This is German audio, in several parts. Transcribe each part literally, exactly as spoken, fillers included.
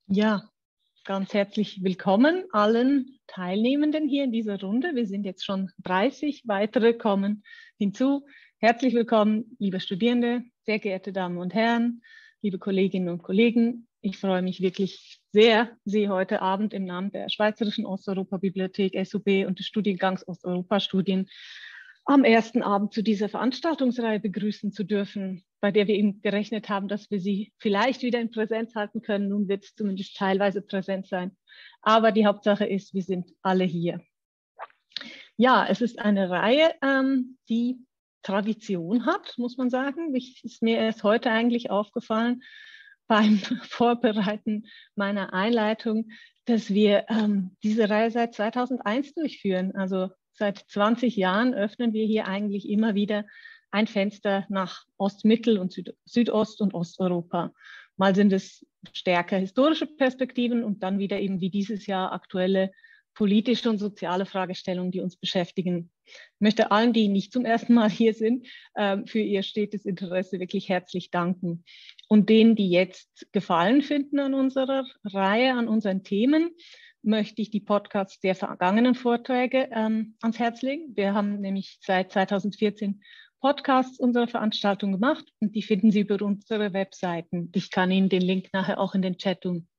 Ja, ganz herzlich willkommen allen Teilnehmenden hier in dieser Runde. Wir sind jetzt schon dreißig, weitere kommen hinzu. Herzlich willkommen, liebe Studierende, sehr geehrte Damen und Herren, liebe Kolleginnen und Kollegen. Ich freue mich wirklich sehr, Sie heute Abend im Namen der Schweizerischen Osteuropa-Bibliothek S U B und des Studiengangs Osteuropa-Studien am ersten Abend zu dieser Veranstaltungsreihe begrüßen zu dürfen, bei der wir eben gerechnet haben, dass wir Sie vielleicht wieder in Präsenz halten können. Nun wird es zumindest teilweise präsent sein. Aber die Hauptsache ist, wir sind alle hier. Ja, es ist eine Reihe, ähm, die Tradition hat, muss man sagen. Ich, ist mir erst heute eigentlich aufgefallen beim Vorbereiten meiner Einleitung, dass wir ähm, diese Reihe seit zweitausendeins durchführen. Also seit zwanzig Jahren öffnen wir hier eigentlich immer wieder ein Fenster nach Ostmittel- und Süd Südost- und Osteuropa. Mal sind es stärker historische Perspektiven und dann wieder eben wie dieses Jahr aktuelle politische und soziale Fragestellungen, die uns beschäftigen. Ich möchte allen, die nicht zum ersten Mal hier sind, für ihr stetes Interesse wirklich herzlich danken. Und denen, die jetzt Gefallen finden an unserer Reihe, an unseren Themen, möchte ich die Podcasts der vergangenen Vorträge ähm, ans Herz legen. Wir haben nämlich seit zweitausendvierzehn Podcasts unserer Veranstaltung gemacht und die finden Sie über unsere Webseiten. Ich kann Ihnen den Link nachher auch in den Chat tun.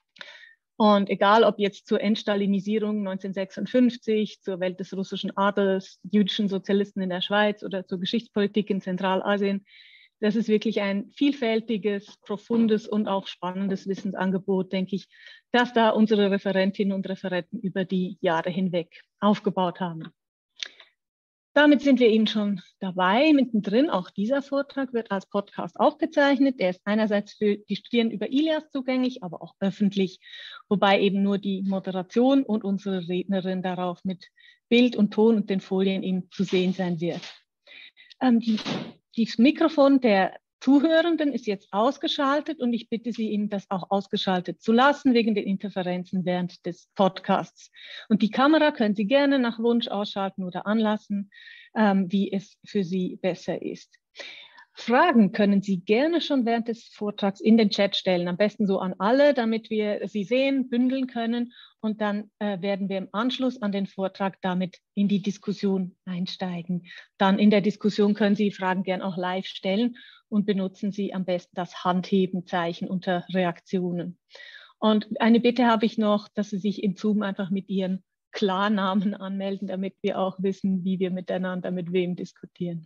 Und egal, ob jetzt zur Entstalinisierung neunzehnhundertsechsundfünfzig, zur Welt des russischen Adels, jüdischen Sozialisten in der Schweiz oder zur Geschichtspolitik in Zentralasien, das ist wirklich ein vielfältiges, profundes und auch spannendes Wissensangebot, denke ich, das da unsere Referentinnen und Referenten über die Jahre hinweg aufgebaut haben. Damit sind wir eben schon dabei, mittendrin. Auch dieser Vortrag wird als Podcast aufgezeichnet. Er ist einerseits für die Studierenden über Ilias zugänglich, aber auch öffentlich, wobei eben nur die Moderation und unsere Rednerin darauf mit Bild und Ton und den Folien eben zu sehen sein wird. Ähm, die, das Mikrofon der Zuhörenden ist jetzt ausgeschaltet und ich bitte Sie, eben das auch ausgeschaltet zu lassen wegen den Interferenzen während des Podcasts. Und die Kamera können Sie gerne nach Wunsch ausschalten oder anlassen, ähm, wie es für Sie besser ist. Fragen können Sie gerne schon während des Vortrags in den Chat stellen, am besten so an alle, damit wir sie sehen, bündeln können und dann äh, werden wir im Anschluss an den Vortrag damit in die Diskussion einsteigen. Dann in der Diskussion können Sie Fragen gerne auch live stellen und benutzen Sie am besten das Handhebenzeichen unter Reaktionen. Und eine Bitte habe ich noch, dass Sie sich in Zoom einfach mit Ihren Klarnamen anmelden, damit wir auch wissen, wie wir miteinander mit wem diskutieren.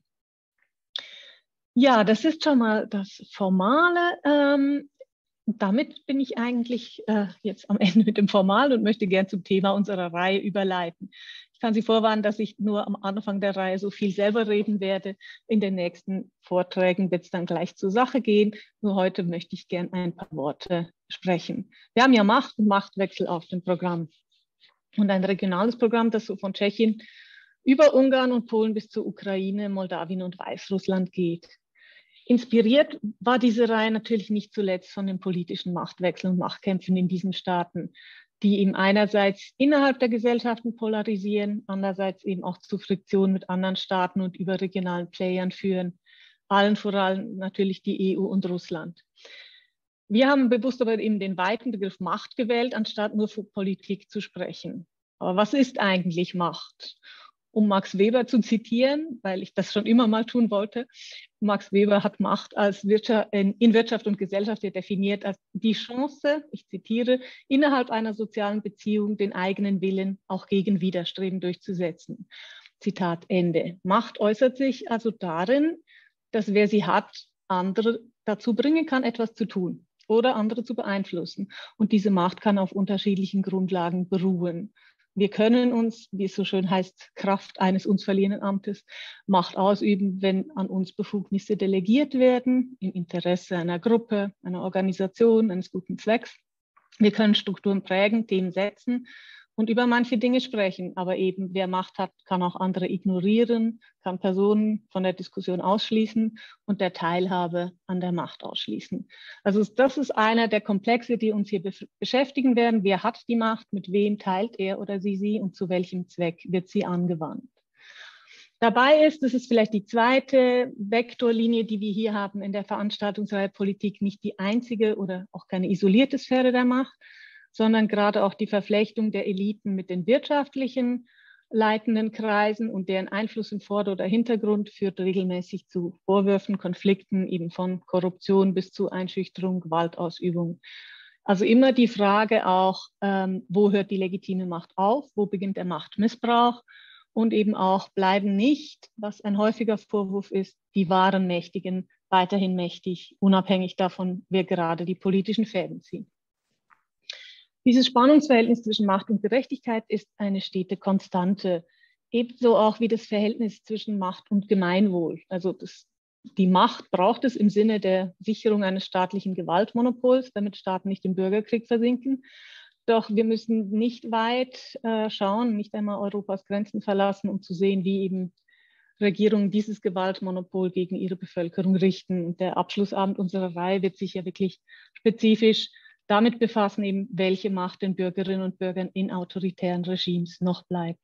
Ja, das ist schon mal das Formale. Ähm, damit bin ich eigentlich äh, jetzt am Ende mit dem Formalen und möchte gern zum Thema unserer Reihe überleiten. Ich kann Sie vorwarnen, dass ich nur am Anfang der Reihe so viel selber reden werde. In den nächsten Vorträgen wird es dann gleich zur Sache gehen. Nur heute möchte ich gern ein paar Worte sprechen. Wir haben ja Macht und Machtwechsel auf dem Programm. Und ein regionales Programm, das so von Tschechien über Ungarn und Polen bis zur Ukraine, Moldawien und Weißrussland geht. Inspiriert war diese Reihe natürlich nicht zuletzt von den politischen Machtwechseln und Machtkämpfen in diesen Staaten, die eben einerseits innerhalb der Gesellschaften polarisieren, andererseits eben auch zu Friktionen mit anderen Staaten und überregionalen Playern führen, allen vor allem natürlich die E U und Russland. Wir haben bewusst aber eben den weiten Begriff Macht gewählt, anstatt nur von Politik zu sprechen. Aber was ist eigentlich Macht? Um Max Weber zu zitieren, weil ich das schon immer mal tun wollte. Max Weber hat Macht als Wirtschaft, in Wirtschaft und Gesellschaft definiert als die Chance, ich zitiere, innerhalb einer sozialen Beziehung den eigenen Willen auch gegen Widerstreben durchzusetzen. Zitat Ende. Macht äußert sich also darin, dass wer sie hat, andere dazu bringen kann, etwas zu tun oder andere zu beeinflussen. Und diese Macht kann auf unterschiedlichen Grundlagen beruhen. Wir können uns, wie es so schön heißt, Kraft eines uns verliehenen Amtes, Macht ausüben, wenn an uns Befugnisse delegiert werden, im Interesse einer Gruppe, einer Organisation, eines guten Zwecks. Wir können Strukturen prägen, Themen setzen und über manche Dinge sprechen. Aber eben, wer Macht hat, kann auch andere ignorieren, kann Personen von der Diskussion ausschließen und der Teilhabe an der Macht ausschließen. Also das ist einer der Komplexe, die uns hier be beschäftigen werden. Wer hat die Macht, mit wem teilt er oder sie sie und zu welchem Zweck wird sie angewandt? dabei ist. Das ist vielleicht die zweite Vektorlinie, die wir hier haben in der Veranstaltungsreihe Politik, nicht die einzige oder auch keine isolierte Sphäre der Macht, sondern gerade auch die Verflechtung der Eliten mit den wirtschaftlichen leitenden Kreisen und deren Einfluss im Vorder- oder Hintergrund führt regelmäßig zu Vorwürfen, Konflikten, eben von Korruption bis zu Einschüchterung, Gewaltausübung. Also immer die Frage auch, ähm, wo hört die legitime Macht auf, wo beginnt der Machtmissbrauch und eben auch bleiben nicht, was ein häufiger Vorwurf ist, die wahren Mächtigen weiterhin mächtig, unabhängig davon, wer gerade die politischen Fäden zieht. Dieses Spannungsverhältnis zwischen Macht und Gerechtigkeit ist eine stete Konstante, ebenso auch wie das Verhältnis zwischen Macht und Gemeinwohl. Also das, die Macht braucht es im Sinne der Sicherung eines staatlichen Gewaltmonopols, damit Staaten nicht im Bürgerkrieg versinken. Doch wir müssen nicht weit äh, schauen, nicht einmal Europas Grenzen verlassen, um zu sehen, wie eben Regierungen dieses Gewaltmonopol gegen ihre Bevölkerung richten. Und der Abschlussabend unserer Reihe wird sich ja wirklich spezifisch damit befassen, eben welche Macht den Bürgerinnen und Bürgern in autoritären Regimes noch bleibt.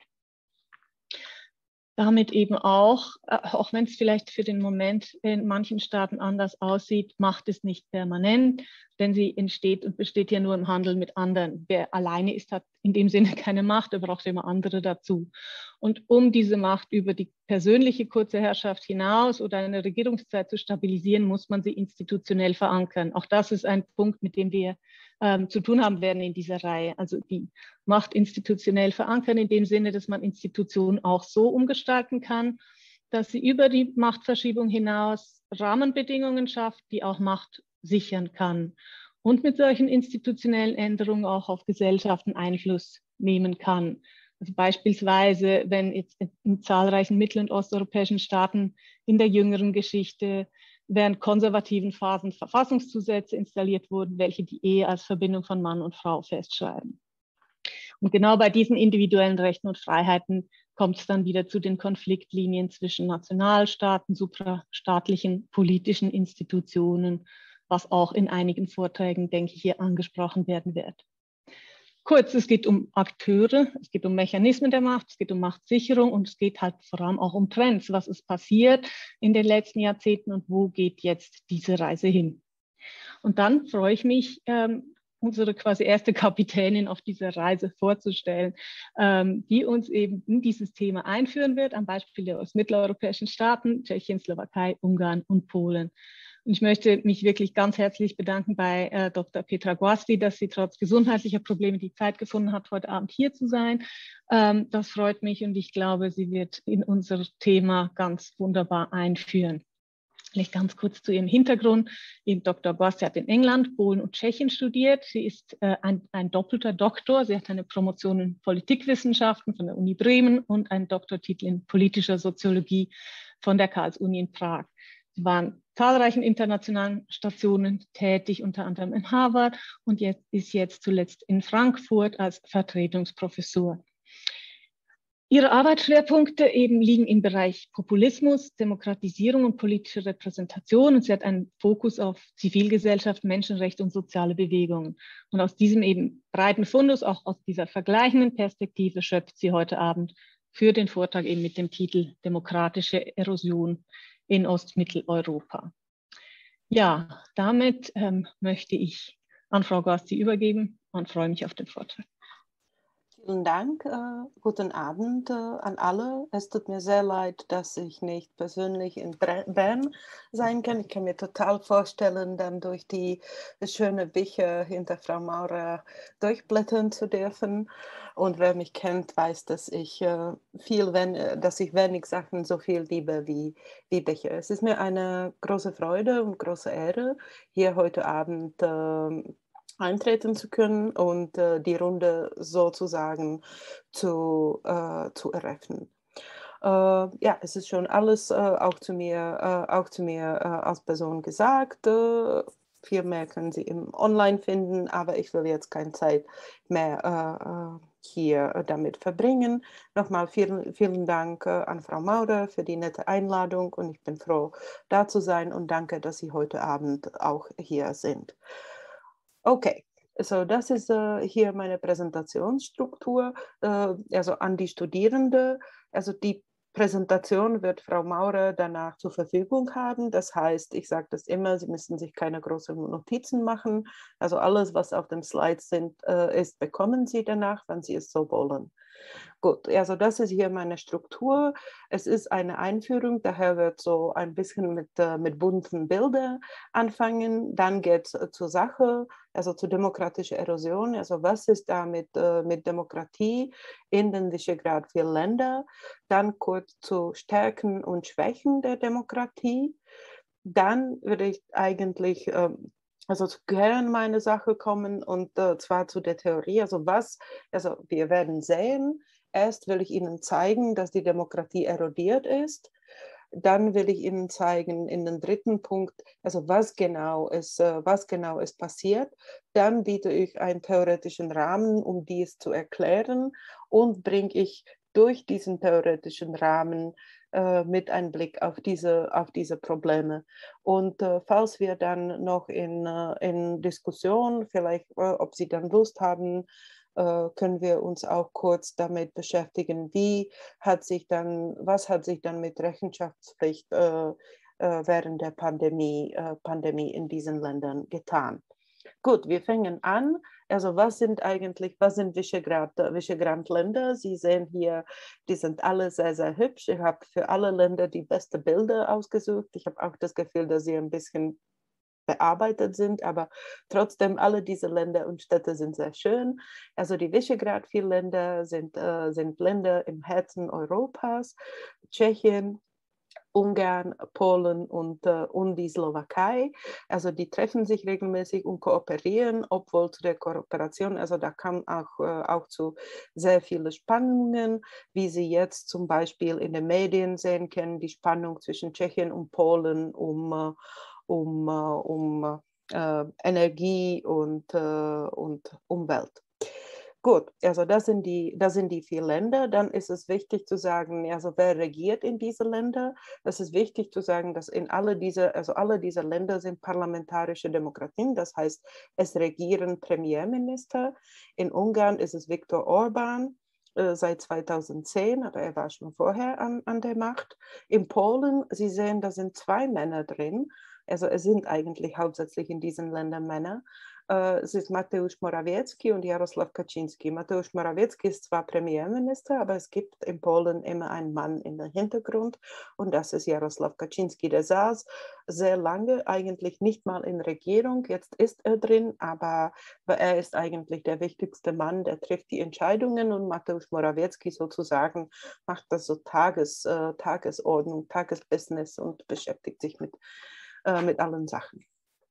Damit eben auch, auch wenn es vielleicht für den Moment in manchen Staaten anders aussieht, Macht ist nicht permanent, denn sie entsteht und besteht ja nur im Handel mit anderen. Wer alleine ist, hat in dem Sinne keine Macht, er braucht immer andere dazu. Und um diese Macht über die persönliche kurze Herrschaft hinaus oder eine Regierungszeit zu stabilisieren, muss man sie institutionell verankern. Auch das ist ein Punkt, mit dem wir ähm, zu tun haben werden in dieser Reihe. Also die Macht institutionell verankern in dem Sinne, dass man Institutionen auch so umgestalten kann, dass sie über die Machtverschiebung hinaus Rahmenbedingungen schafft, die auch Macht sichern kann und mit solchen institutionellen Änderungen auch auf Gesellschaften Einfluss nehmen kann. Also beispielsweise, wenn jetzt in zahlreichen mittel- und osteuropäischen Staaten in der jüngeren Geschichte während konservativen Phasen Verfassungszusätze installiert wurden, welche die Ehe als Verbindung von Mann und Frau festschreiben. Und genau bei diesen individuellen Rechten und Freiheiten kommt es dann wieder zu den Konfliktlinien zwischen Nationalstaaten, suprastaatlichen politischen Institutionen, was auch in einigen Vorträgen, denke ich, hier angesprochen werden wird. Kurz, es geht um Akteure, es geht um Mechanismen der Macht, es geht um Machtsicherung und es geht halt vor allem auch um Trends. Was ist passiert in den letzten Jahrzehnten und wo geht jetzt diese Reise hin? Und dann freue ich mich, ähm, unsere quasi erste Kapitänin auf dieser Reise vorzustellen, ähm, die uns eben in dieses Thema einführen wird, am Beispiel der ostmitteleuropäischen Staaten, Tschechien, Slowakei, Ungarn und Polen. Und ich möchte mich wirklich ganz herzlich bedanken bei äh, Doktor Petra Guasti, dass sie trotz gesundheitlicher Probleme die Zeit gefunden hat, heute Abend hier zu sein. Ähm, das freut mich und ich glaube, sie wird in unser Thema ganz wunderbar einführen. Vielleicht ganz kurz zu ihrem Hintergrund. Eben Doktor Guasti hat in England, Polen und Tschechien studiert. Sie ist äh, ein, ein doppelter Doktor. Sie hat eine Promotion in Politikwissenschaften von der Uni Bremen und einen Doktortitel in politischer Soziologie von der Karls-Uni in Prag. Sie war an zahlreichen internationalen Stationen tätig, unter anderem in Harvard und jetzt, ist jetzt zuletzt in Frankfurt als Vertretungsprofessor. Ihre Arbeitsschwerpunkte eben liegen im Bereich Populismus, Demokratisierung und politische Repräsentation. Und sie hat einen Fokus auf Zivilgesellschaft, Menschenrechte und soziale Bewegungen. Und aus diesem eben breiten Fundus, auch aus dieser vergleichenden Perspektive, schöpft sie heute Abend für den Vortrag eben mit dem Titel Demokratische Erosion in Ostmitteleuropa. Ja, damit ähm, möchte ich an Frau Guasti übergeben und freue mich auf den Vortrag. Vielen Dank. Äh, guten Abend äh, an alle. Es tut mir sehr leid, dass ich nicht persönlich in Bern sein kann. Ich kann mir total vorstellen, dann durch die schönen Bücher hinter Frau Maurer durchblättern zu dürfen. Und wer mich kennt, weiß, dass ich äh, viel, wenn, dass ich wenig Sachen so viel liebe wie, wie Bücher. Es ist mir eine große Freude und große Ehre, hier heute Abend äh, eintreten zu können und äh, die Runde sozusagen zu, äh, zu eröffnen. Äh, ja, es ist schon alles äh, auch zu mir, äh, auch zu mir äh, als Person gesagt. Äh, viel mehr können Sie im Online finden, aber ich will jetzt keine Zeit mehr äh, hier damit verbringen. Nochmal vielen, vielen Dank äh, an Frau Maurer für die nette Einladung und ich bin froh, da zu sein und danke, dass Sie heute Abend auch hier sind. Okay, so das ist äh, hier meine Präsentationsstruktur, äh, also an die Studierende. Also die Präsentation wird Frau Maurer danach zur Verfügung haben. Das heißt, ich sage das immer, Sie müssen sich keine großen Notizen machen. Also alles, was auf dem Slide sind, äh, ist, bekommen Sie danach, wenn Sie es so wollen. Gut, also das ist hier meine Struktur. Es ist eine Einführung, daher wird so ein bisschen mit, äh, mit bunten Bildern anfangen. Dann geht es äh, zur Sache, also zur demokratischen Erosion. Also was ist da mit, äh, mit Demokratie in den Visegrad vier Ländern? Dann kurz zu Stärken und Schwächen der Demokratie. Dann würde ich eigentlich ähm, also zu Kern meine Sache kommen und äh, zwar zu der Theorie. Also was, also wir werden sehen, erst will ich Ihnen zeigen, dass die Demokratie erodiert ist. Dann will ich Ihnen zeigen in den dritten Punkt, also was genau ist, äh, was genau ist passiert. Dann biete ich einen theoretischen Rahmen, um dies zu erklären und bringe ich durch diesen theoretischen Rahmen äh, mit einem Blick auf diese, auf diese Probleme. Und äh, falls wir dann noch in, äh, in Diskussion, vielleicht, äh, ob Sie dann Lust haben, äh, können wir uns auch kurz damit beschäftigen, wie hat sich dann, was hat sich dann mit Rechenschaftspflicht äh, äh, während der Pandemie, äh, Pandemie in diesen Ländern getan. Gut, wir fangen an. Also was sind eigentlich, was sind Visegrad, Visegrad-Länder? Sie sehen hier, die sind alle sehr, sehr hübsch. Ich habe für alle Länder die besten Bilder ausgesucht. Ich habe auch das Gefühl, dass sie ein bisschen bearbeitet sind, aber trotzdem alle diese Länder und Städte sind sehr schön. Also die Visegrad vier Länder sind, äh, sind Länder im Herzen Europas, Tschechien, Ungarn, Polen und, äh, und die Slowakei. Also die treffen sich regelmäßig und kooperieren, obwohl zu der Kooperation, also da kam auch, äh, auch zu sehr vielen Spannungen, wie Sie jetzt zum Beispiel in den Medien sehen können, die Spannung zwischen Tschechien und Polen um, äh, um, äh, um äh, Energie und, äh, und Umwelt. Gut, also das sind, die, das sind die vier Länder. Dann ist es wichtig zu sagen, also wer regiert in diese Länder? Es ist wichtig zu sagen, dass in alle diese, also alle diese Länder sind parlamentarische Demokratien. Das heißt, es regieren Premierminister. In Ungarn ist es Viktor Orbán äh, seit zweitausendzehn, aber er war schon vorher an, an der Macht. In Polen, Sie sehen, da sind zwei Männer drin. Also es sind eigentlich hauptsächlich in diesen Ländern Männer. Es ist Mateusz Morawiecki und Jarosław Kaczynski. Mateusz Morawiecki ist zwar Premierminister, aber es gibt in Polen immer einen Mann in den Hintergrund und das ist Jarosław Kaczynski. Der saß sehr lange eigentlich nicht mal in Regierung, jetzt ist er drin, aber er ist eigentlich der wichtigste Mann, der trifft die Entscheidungen und Mateusz Morawiecki sozusagen macht das so Tages, äh, Tagesordnung, Tagesbusiness und beschäftigt sich mit, äh, mit allen Sachen.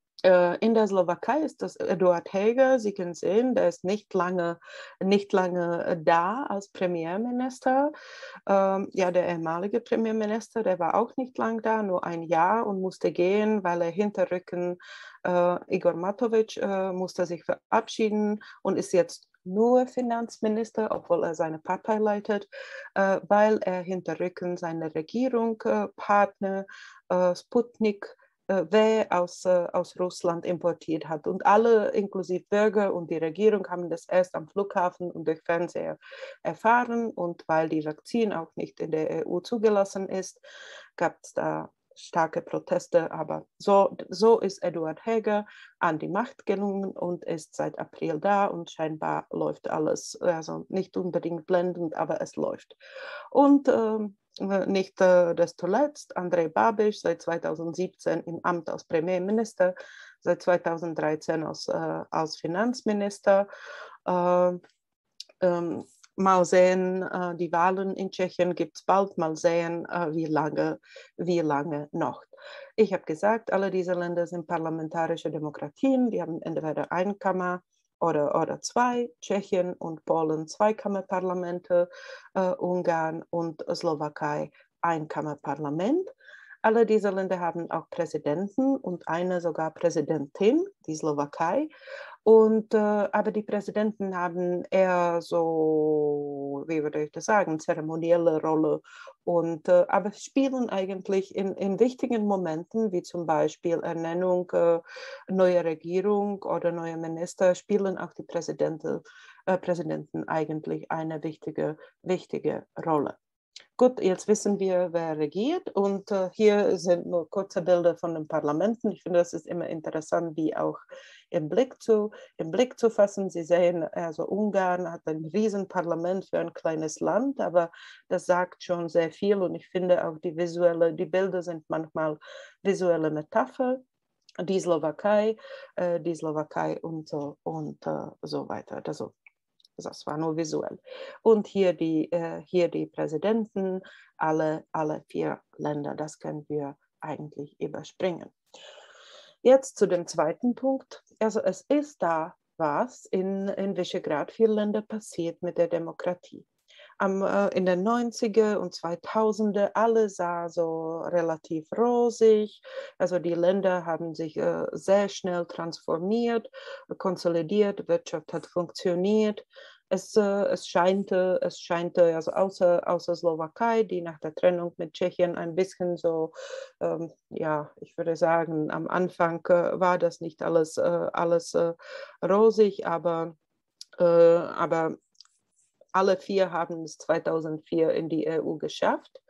In der Slowakei ist das Eduard Heger. Sie können sehen, der ist nicht lange, nicht lange da als Premierminister. Ähm, ja, der ehemalige Premierminister, der war auch nicht lang da, nur ein Jahr und musste gehen, weil er hinterrücken äh, Igor Matovic äh, musste sich verabschieden und ist jetzt nur Finanzminister, obwohl er seine Partei leitet, äh, weil er hinterrücken seine Regierung, äh, Partner, äh, Sputnik, wer aus, äh, aus Russland importiert hat. Und alle, inklusive Bürger und die Regierung, haben das erst am Flughafen und durch Fernseher erfahren. Und weil die Vakzin auch nicht in der E U zugelassen ist, gab es da starke Proteste. Aber so, so ist Eduard Heger an die Macht gelungen und ist seit April da und scheinbar läuft alles, also nicht unbedingt blendend, aber es läuft. Und ähm, nicht äh, desto letzt Andrej Babiš seit zweitausendsiebzehn im Amt als Premierminister, seit zweitausenddreizehn als, äh, als Finanzminister. Äh, ähm, mal sehen, äh, die Wahlen in Tschechien gibt es bald, mal sehen, äh, wie, lange, wie lange noch. Ich habe gesagt, alle diese Länder sind parlamentarische Demokratien, die haben entweder eine Kammer oder, oder zwei, Tschechien und Polen Zweikammerparlamente, äh, Ungarn und Slowakei Einkammerparlament. Alle diese Länder haben auch Präsidenten und eine sogar Präsidentin, die Slowakei. Und, äh, aber die Präsidenten haben eher so, wie würde ich das sagen, zeremonielle Rolle und äh, aber spielen eigentlich in, in wichtigen Momenten, wie zum Beispiel Ernennung äh, neuer Regierung oder neuer Minister, spielen auch die Präsidenten, äh, Präsidenten eigentlich eine wichtige, wichtige Rolle. Gut, jetzt wissen wir, wer regiert und äh, hier sind nur kurze Bilder von den Parlamenten. Ich finde, das ist immer interessant, die auch im Blick zu, im Blick zu fassen. Sie sehen, also Ungarn hat ein Riesenparlament für ein kleines Land, aber das sagt schon sehr viel und ich finde auch die visuelle, die Bilder sind manchmal visuelle Metapher. Die Slowakei, äh, die Slowakei und so, und äh, so weiter. Also das war nur visuell. Und hier die, äh, hier die Präsidenten, alle, alle vier Länder, das können wir eigentlich überspringen. Jetzt zu dem zweiten Punkt. Also es ist da was in, in Visegrad vier Länder passiert mit der Demokratie. Am, äh, in den neunziger und zweitausender, alle sah so relativ rosig. Also die Länder haben sich äh, sehr schnell transformiert, konsolidiert, Wirtschaft hat funktioniert. Es, äh, es scheint, es scheint also außer, außer Slowakei, die nach der Trennung mit Tschechien ein bisschen so, ähm, ja, ich würde sagen, am Anfang äh, war das nicht alles, äh, alles äh, rosig, aber, äh, aber alle vier haben es zweitausendvier in die E U geschafft.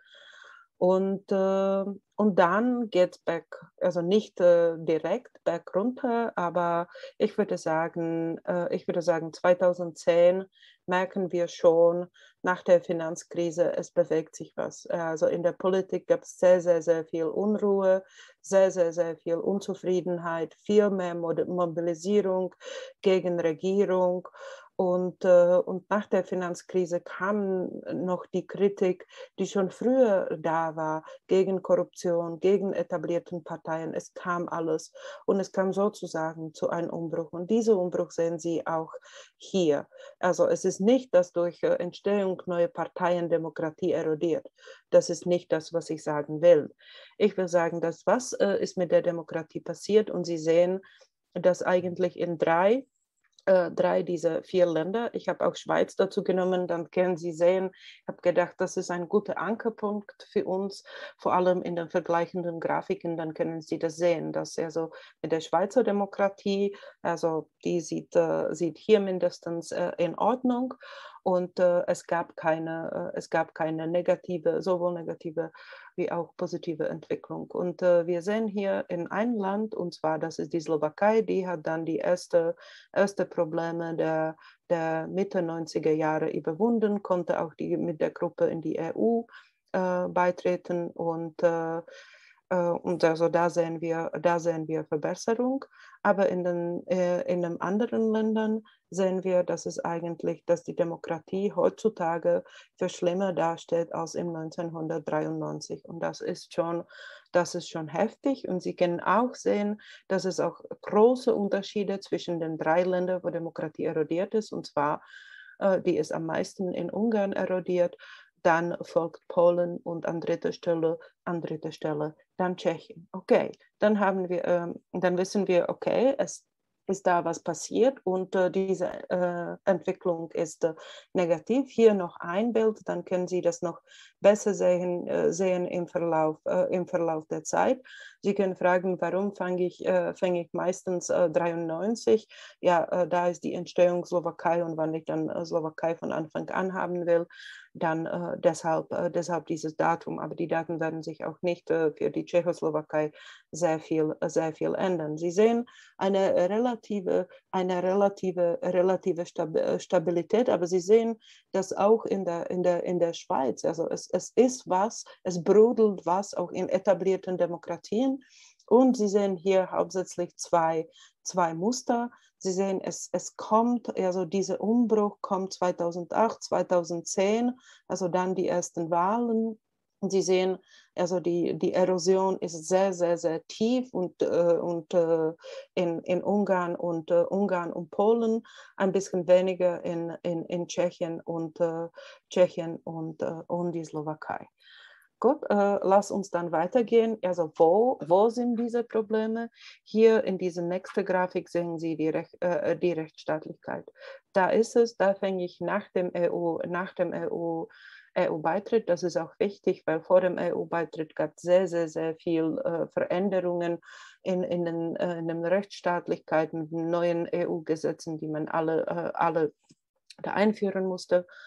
Und, äh, und dann geht es back, also nicht äh, direkt back runter, aber ich würde sagen, äh, ich würde sagen, zweitausendzehn merken wir schon nach der Finanzkrise, es bewegt sich was. Also in der Politik gab es sehr, sehr, sehr viel Unruhe, sehr, sehr, sehr viel Unzufriedenheit, viel mehr Mobilisierung gegen Regierung. Und, äh, und nach der Finanzkrise kam noch die Kritik, die schon früher da war, gegen Korruption, gegen etablierten Parteien. Es kam alles und es kam sozusagen zu einem Umbruch. Und diesen Umbruch sehen Sie auch hier. Also es ist nicht, dass durch äh, Entstehung neuer Parteien Demokratie erodiert. Das ist nicht das, was ich sagen will. Ich will sagen, dass was äh, ist mit der Demokratie passiert und Sie sehen, dass eigentlich in drei Äh, drei dieser vier Länder. Ich habe auch Schweiz dazu genommen, dann können Sie sehen, ich habe gedacht, das ist ein guter Ankerpunkt für uns, vor allem in den vergleichenden Grafiken, dann können Sie das sehen, dass also mit der Schweizer Demokratie, also die sieht, äh, sieht hier mindestens äh, in Ordnung und äh, es gab keine, äh, es gab keine negative, sowohl negative wie auch positive Entwicklung. Und äh, wir sehen hier in ein Land, und zwar das ist die Slowakei, die hat dann die erste, erste Probleme der, der Mitte neunziger Jahre überwunden, konnte auch die, mit der Gruppe in die E U äh, beitreten und äh, und also da sehen wir, da sehen wir Verbesserung. Aber in den, äh, in den anderen Ländern sehen wir, dass es eigentlich, dass die Demokratie heutzutage für schlimmer dasteht als im neunzehnhundertdreiundneunzig. Und das ist schon, das ist schon heftig. Und Sie können auch sehen, dass es auch große Unterschiede zwischen den drei Ländern, wo Demokratie erodiert ist. Und zwar, äh, die ist am meisten in Ungarn erodiert. Dann folgt Polen und an dritter Stelle, an dritter Stelle dann Tschechien. Okay, dann haben wir, ähm, dann wissen wir, okay, es ist da was passiert und äh, diese äh, Entwicklung ist äh, negativ. Hier noch ein Bild, dann können Sie das noch besser sehen, äh, sehen im, Verlauf, äh, im Verlauf der Zeit. Sie können fragen, warum fange ich, äh, fange ich meistens äh, dreiundneunzig? Ja, äh, da ist die Entstehung Slowakei und wenn ich dann äh, Slowakei von Anfang an haben will, dann äh, deshalb, äh, deshalb dieses Datum. Aber die Daten werden sich auch nicht äh, für die Tschechoslowakei sehr viel, sehr viel ändern. Sie sehen eine relative, eine relative, relative Stabilität, aber Sie sehen das auch in der, in der, in der Schweiz. Also es, es ist was, es brodelt was auch in etablierten Demokratien. Und Sie sehen hier hauptsächlich zwei, zwei Muster. Sie sehen, es, es kommt, also dieser Umbruch kommt zweitausendacht, zweitausendzehn, also dann die ersten Wahlen. Und Sie sehen, also die, die Erosion ist sehr, sehr, sehr tief und, äh, und äh, in, in Ungarn und äh, Ungarn und Polen, ein bisschen weniger in, in, in Tschechien und äh, Tschechien und, äh, und die Slowakei. Gut, äh, lass uns dann weitergehen. Also wo, wo sind diese Probleme? Hier in dieser nächsten Grafik sehen Sie die, Rech, äh, die Rechtsstaatlichkeit. Da ist es, da fange ich nach dem E U, nach dem E U, E U-Beitritt. Das ist auch wichtig, weil vor dem E U-Beitritt gab es sehr, sehr, sehr viel äh, Veränderungen in, in, den, äh, in den Rechtsstaatlichkeiten, neuen E U-Gesetzen, die man alle, äh, alle da einführen musste.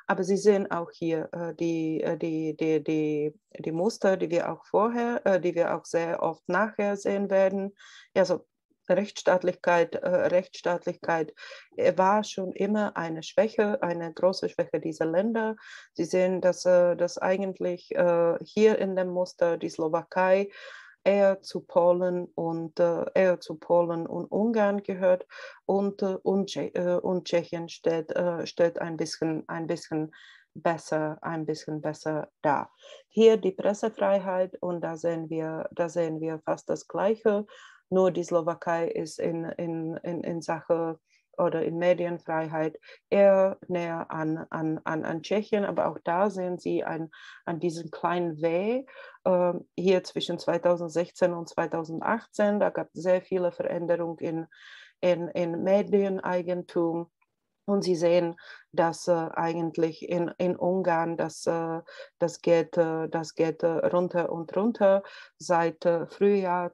Aber Sie sehen auch hier äh, die, äh, die, die, die, die Muster, die wir auch vorher, äh, die wir auch sehr oft nachher sehen werden. Also Rechtsstaatlichkeit, äh, Rechtsstaatlichkeit äh, war schon immer eine Schwäche, eine große Schwäche dieser Länder. Sie sehen, dass, äh, dass eigentlich äh, hier in dem Muster die Slowakei eher zu Polen und äh, eher zu Polen und Ungarn gehört und, äh, und, Tsche äh, und Tschechien steht, äh, steht ein bisschen, ein bisschen besser, ein bisschen besser da. Hier die Pressefreiheit und da sehen wir, da sehen wir fast das Gleiche. Nur die Slowakei ist in, in, in, in Sache oder in Medienfreiheit eher näher an, an, an, an Tschechien, aber auch da sehen Sie ein, an diesem kleinen W äh, hier zwischen zweitausendsechzehn und zweitausendachtzehn. Da gab es sehr viele Veränderungen in, in, in Medieneigentum. Und Sie sehen, dass äh, eigentlich in, in Ungarn das, äh, das geht, äh, das geht äh, runter und runter. Seit äh, Frühjahr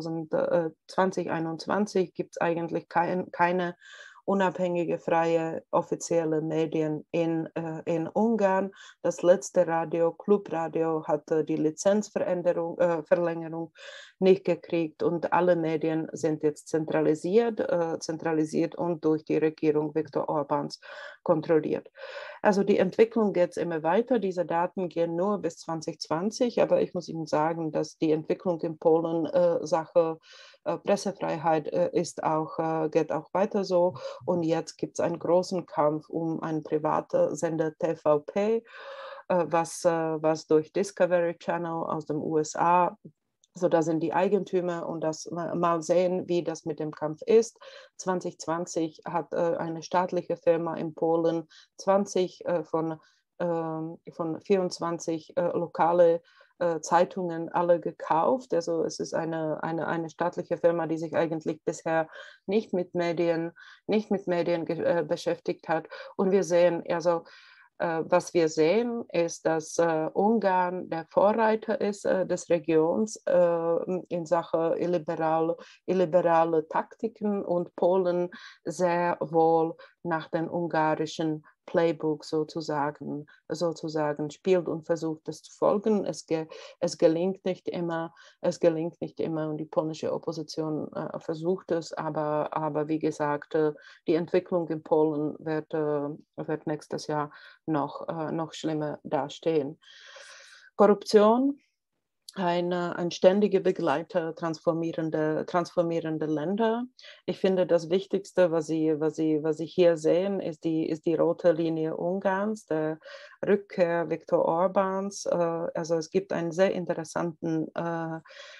zwanzig einundzwanzig gibt es eigentlich kein, keine unabhängige, freie, offizielle Medien in, äh, in Ungarn. Das letzte Radio, Clubradio, hatte die Lizenzverlängerung äh, nicht gekriegt und alle Medien sind jetzt zentralisiert, äh, zentralisiert und durch die Regierung Viktor Orbáns kontrolliert. Also die Entwicklung geht immer weiter. Diese Daten gehen nur bis zwanzig zwanzig, aber ich muss Ihnen sagen, dass die Entwicklung in Polen äh, Sache äh, Pressefreiheit äh, ist auch, äh, geht auch weiter so. Und jetzt gibt es einen großen Kampf um einen privaten Sender T V P, äh, was, äh, was durch Discovery Channel aus den U S A, so da sind die Eigentümer und das mal sehen, wie das mit dem Kampf ist. zwanzig zwanzig hat äh, eine staatliche Firma in Polen zwanzig äh, von, äh, von vierundzwanzig äh, lokale äh, Zeitungen alle gekauft. Also es ist eine, eine, eine staatliche Firma, die sich eigentlich bisher nicht mit Medien, nicht mit Medien äh, beschäftigt hat. Und wir sehen, also was wir sehen, ist, dass äh, Ungarn der Vorreiter ist äh, des Regions äh, in Sachen illiberal, illiberale Taktiken und Polen sehr wohl nach den ungarischen Playbook sozusagen, sozusagen spielt und versucht, es zu folgen. Es, ge es gelingt nicht immer, es gelingt nicht immer und die polnische Opposition äh, versucht es, aber, aber wie gesagt, äh, die Entwicklung in Polen wird, äh, wird nächstes Jahr noch, äh, noch schlimmer dastehen. Korruption, ein, ein ständiger Begleiter transformierender transformierende Länder. Ich finde, das Wichtigste, was Sie, was Sie, was Sie hier sehen, ist die, ist die rote Linie Ungarns, der Rückkehr Viktor Orbáns. Äh, also es gibt einen sehr interessanten äh,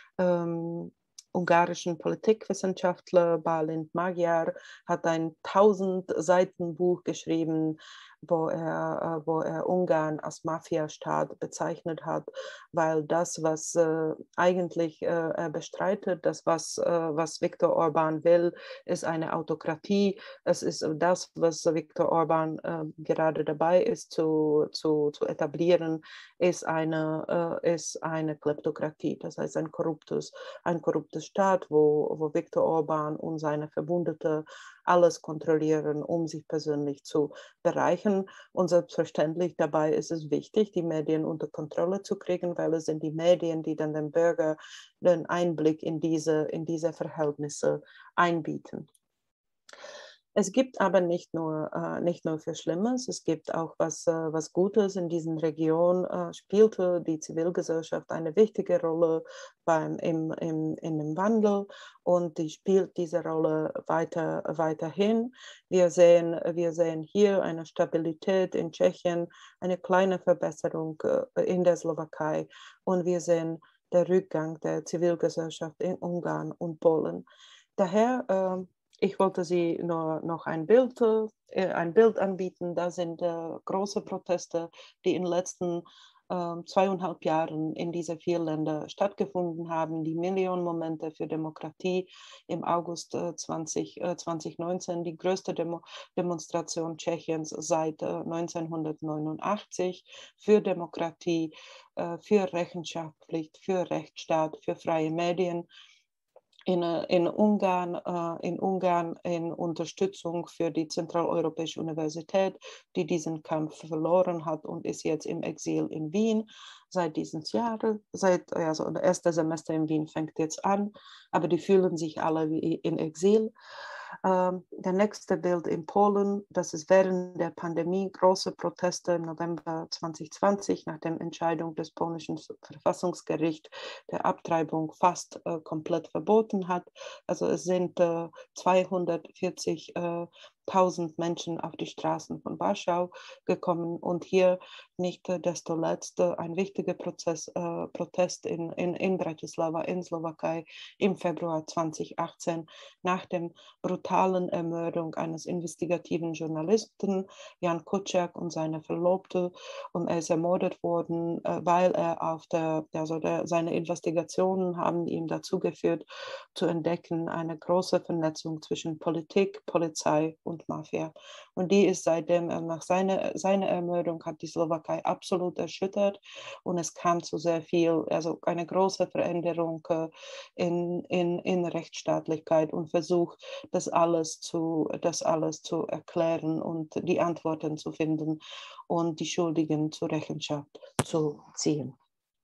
ähm, ungarischen Politikwissenschaftler, Bálint Magyar, hat ein tausend Seiten Buch geschrieben, wo er, wo er Ungarn als Mafiastaat bezeichnet hat, weil das, was äh, eigentlich äh, er bestreitet, das, was, äh, was Viktor Orbán will, ist eine Autokratie. Es ist das, was Viktor Orbán äh, gerade dabei ist zu, zu, zu etablieren, ist eine, äh, ist eine Kleptokratie, das heißt ein korruptes, ein korruptes Staat, wo, wo Viktor Orbán und seine Verbündete alles kontrollieren, um sich persönlich zu bereichern. Und selbstverständlich dabei ist es wichtig, die Medien unter Kontrolle zu kriegen, weil es sind die Medien, die dann dem Bürger den Einblick in diese, in diese Verhältnisse einbieten. Es gibt aber nicht nur, äh, nicht nur für Schlimmes, es gibt auch was, äh, was Gutes. In diesen Regionen äh, spielte die Zivilgesellschaft eine wichtige Rolle beim, im, im, in dem Wandel und die spielt diese Rolle weiter, weiterhin. Wir sehen, wir sehen hier eine Stabilität in Tschechien, eine kleine Verbesserung äh, in der Slowakei und wir sehen den Rückgang der Zivilgesellschaft in Ungarn und Polen. Daher äh, ich wollte Sie nur noch ein Bild, äh, ein Bild anbieten. Da sind äh, große Proteste, die in den letzten äh, zweieinhalb Jahren in diese vier Länder stattgefunden haben. Die Millionenmomente für Demokratie im August äh, zwanzig, äh, zwanzig neunzehn, die größte Demo Demonstration Tschechiens seit äh, neunzehnhundertneunundachtzig für Demokratie, äh, für Rechenschaftspflicht, für Rechtsstaat, für freie Medien. in, in, Ungarn, äh, in Ungarn in Unterstützung für die Zentraleuropäische Universität, die diesen Kampf verloren hat und ist jetzt im Exil in Wien seit diesem Jahr. Seit, also das erste Semester in Wien fängt jetzt an, aber die fühlen sich alle wie in Exil. Ähm, der nächste Bild in Polen, das ist während der Pandemie große Proteste im November zwanzig zwanzig nach der Entscheidung des polnischen Verfassungsgerichts der Abtreibung fast äh, komplett verboten hat. Also es sind äh, zweihundertvierzigtausend Menschen auf die Straßen von Warschau gekommen und hier nicht äh, desto letzte ein wichtiger Prozess, äh, Protest in, in, in Bratislava in Slowakei im Februar zwanzig achtzehn nach dem brutalen Ermordung eines investigativen Journalisten, Jan Kuciak, und seiner Verlobte. Und er ist ermordet worden, weil er auf der, also der, seine Investigationen haben ihm dazu geführt, zu entdecken, eine große Vernetzung zwischen Politik, Polizei und Mafia. Und die ist seitdem, nach seiner, seiner Ermordung hat die Slowakei absolut erschüttert und es kam zu sehr viel, also eine große Veränderung in, in, in Rechtsstaatlichkeit und Versuch, das alles zu, das alles zu erklären und die Antworten zu finden und die Schuldigen zur Rechenschaft zu ziehen.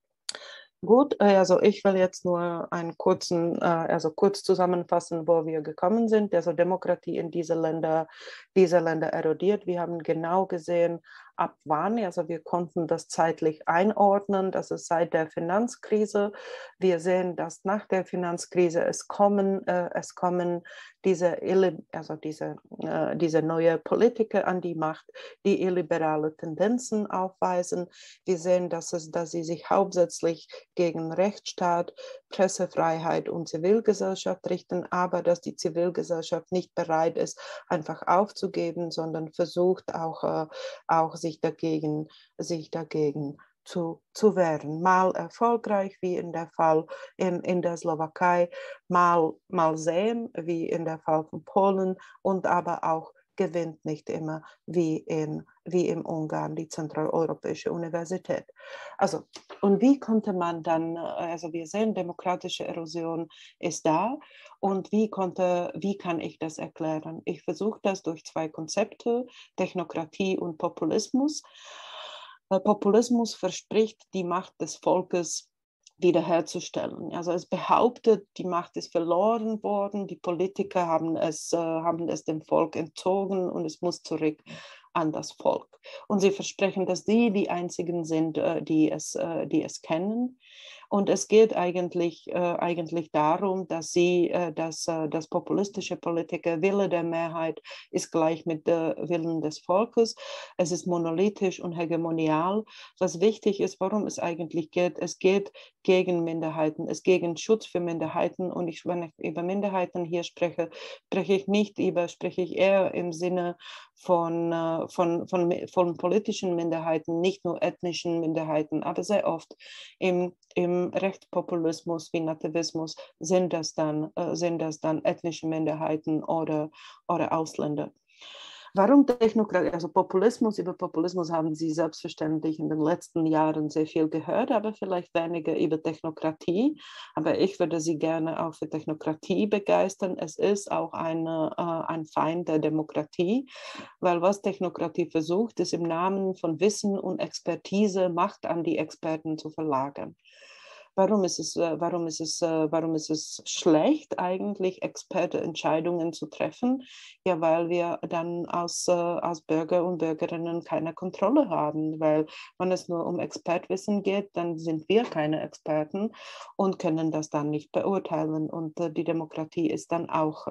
Gut, also ich will jetzt nur einen kurzen, also kurz zusammenfassen, wo wir gekommen sind. Also Demokratie in diese Länder, diese Länder erodiert. Wir haben genau gesehen, ab wann, also wir konnten das zeitlich einordnen, das ist seit der Finanzkrise. Wir sehen, dass nach der Finanzkrise es kommen, äh, es kommen diese, also diese, äh, diese neue Politiker an die Macht, die illiberale Tendenzen aufweisen. Wir sehen, dass, es, dass sie sich hauptsächlich gegen Rechtsstaat, Pressefreiheit und Zivilgesellschaft richten, aber dass die Zivilgesellschaft nicht bereit ist, einfach aufzugeben, sondern versucht auch, äh, auch sich dagegen, sich dagegen zu, zu wehren. Mal erfolgreich, wie in der Fall in, in der Slowakei, mal, mal sehen, wie in der Fall von Polen, und aber auch gewinnt nicht immer wie in, wie in Ungarn die Zentraleuropäische Universität. Also, und wie konnte man dann, also wir sehen, demokratische Erosion ist da, und wie konnte, wie kann ich das erklären? Ich versuche das durch zwei Konzepte, Technokratie und Populismus. Populismus verspricht, die Macht des Volkes wiederherzustellen. Also es behauptet, die Macht ist verloren worden, die Politiker haben es, äh, haben es dem Volk entzogen und es muss zurück an das Volk. Und sie versprechen, dass sie die Einzigen sind, äh, die, es, äh, die es kennen. Und es geht eigentlich, äh, eigentlich darum, dass sie, äh, dass, äh, dass populistische Politiker, Wille der Mehrheit ist gleich mit dem Willen des Volkes. Es ist monolithisch und hegemonial. Was wichtig ist, worum es eigentlich geht, es geht gegen Minderheiten, es geht gegen Schutz für Minderheiten. Und ich, wenn ich über Minderheiten hier spreche, spreche ich nicht über, spreche ich eher im Sinne von, äh, von, von, von politischen Minderheiten, nicht nur ethnischen Minderheiten, aber sehr oft im, im Rechtspopulismus wie Nativismus sind das dann, äh, sind das dann ethnische Minderheiten oder, oder Ausländer. Warum Technokratie, also Populismus, über Populismus haben Sie selbstverständlich in den letzten Jahren sehr viel gehört, aber vielleicht weniger über Technokratie. Aber ich würde Sie gerne auch für Technokratie begeistern. Es ist auch eine, äh, ein Feind der Demokratie, weil was Technokratie versucht, ist im Namen von Wissen und Expertise Macht an die Experten zu verlagern. Warum ist es, warum ist es, warum ist es schlecht, eigentlich Expertenentscheidungen zu treffen? Ja, weil wir dann als, als Bürger und Bürgerinnen keine Kontrolle haben, weil wenn es nur um Expertwissen geht, dann sind wir keine Experten und können das dann nicht beurteilen. Und die Demokratie ist dann auch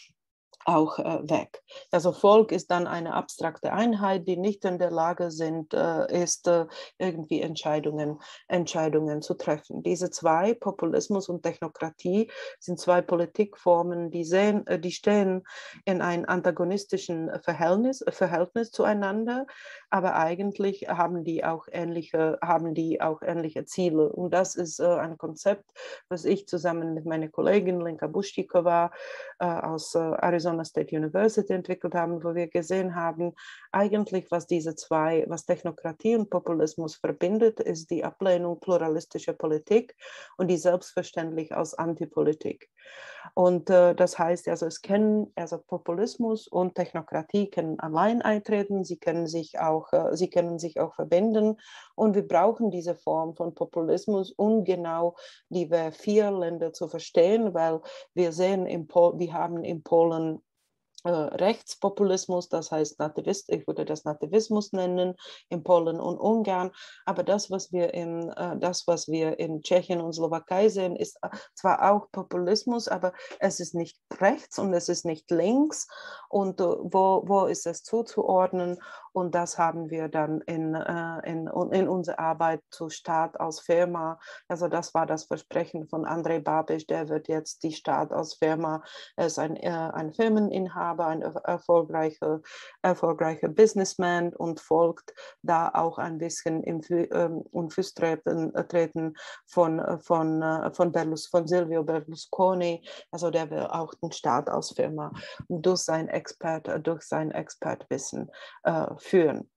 auch äh, weg. Also Volk ist dann eine abstrakte Einheit, die nicht in der Lage sind, äh, ist, äh, irgendwie Entscheidungen, Entscheidungen zu treffen. Diese zwei, Populismus und Technokratie, sind zwei Politikformen, die, sehen, äh, die stehen in einem antagonistischen Verhältnis, Verhältnis zueinander, aber eigentlich haben die auch ähnliche, haben die auch ähnliche Ziele. Und das ist äh, ein Konzept, was ich zusammen mit meiner Kollegin Lenka Buštíková äh, aus äh, Arizona Arizona State University entwickelt haben, wo wir gesehen haben, eigentlich was diese zwei, was Technokratie und Populismus verbindet, ist die Ablehnung pluralistischer Politik und die selbstverständlich als Antipolitik. Und äh, das heißt, also es können, also Populismus und Technokratie können allein eintreten, sie können sich auch, äh, sie können sich auch verbinden und wir brauchen diese Form von Populismus, um genau die vier Länder zu verstehen, weil wir sehen, in Pol- wir haben in Polen äh, Rechtspopulismus, das heißt Nativist, ich würde das Nativismus nennen, in Polen und Ungarn, aber das, was wir in, äh, das, was wir in Tschechien und Slowakei sehen, ist zwar auch Populismus, aber es ist nicht rechts und es ist nicht links und äh, wo, wo ist es zuzuordnen und das haben wir dann in, äh, in, in unserer Arbeit zu Staat als Firma, also das war das Versprechen von Andrej Babiš, der wird jetzt die Staat als Firma, er ist ein, äh, ein Firmeninhaber, ein erfolgreicher, erfolgreicher Businessman und folgt da auch ein bisschen im ähm, Fußtreten treten von, von, von, Berlus, von Silvio Berlusconi, also der will auch den Staat als Firma durch sein Expert, durch sein Expertwissen äh, führen.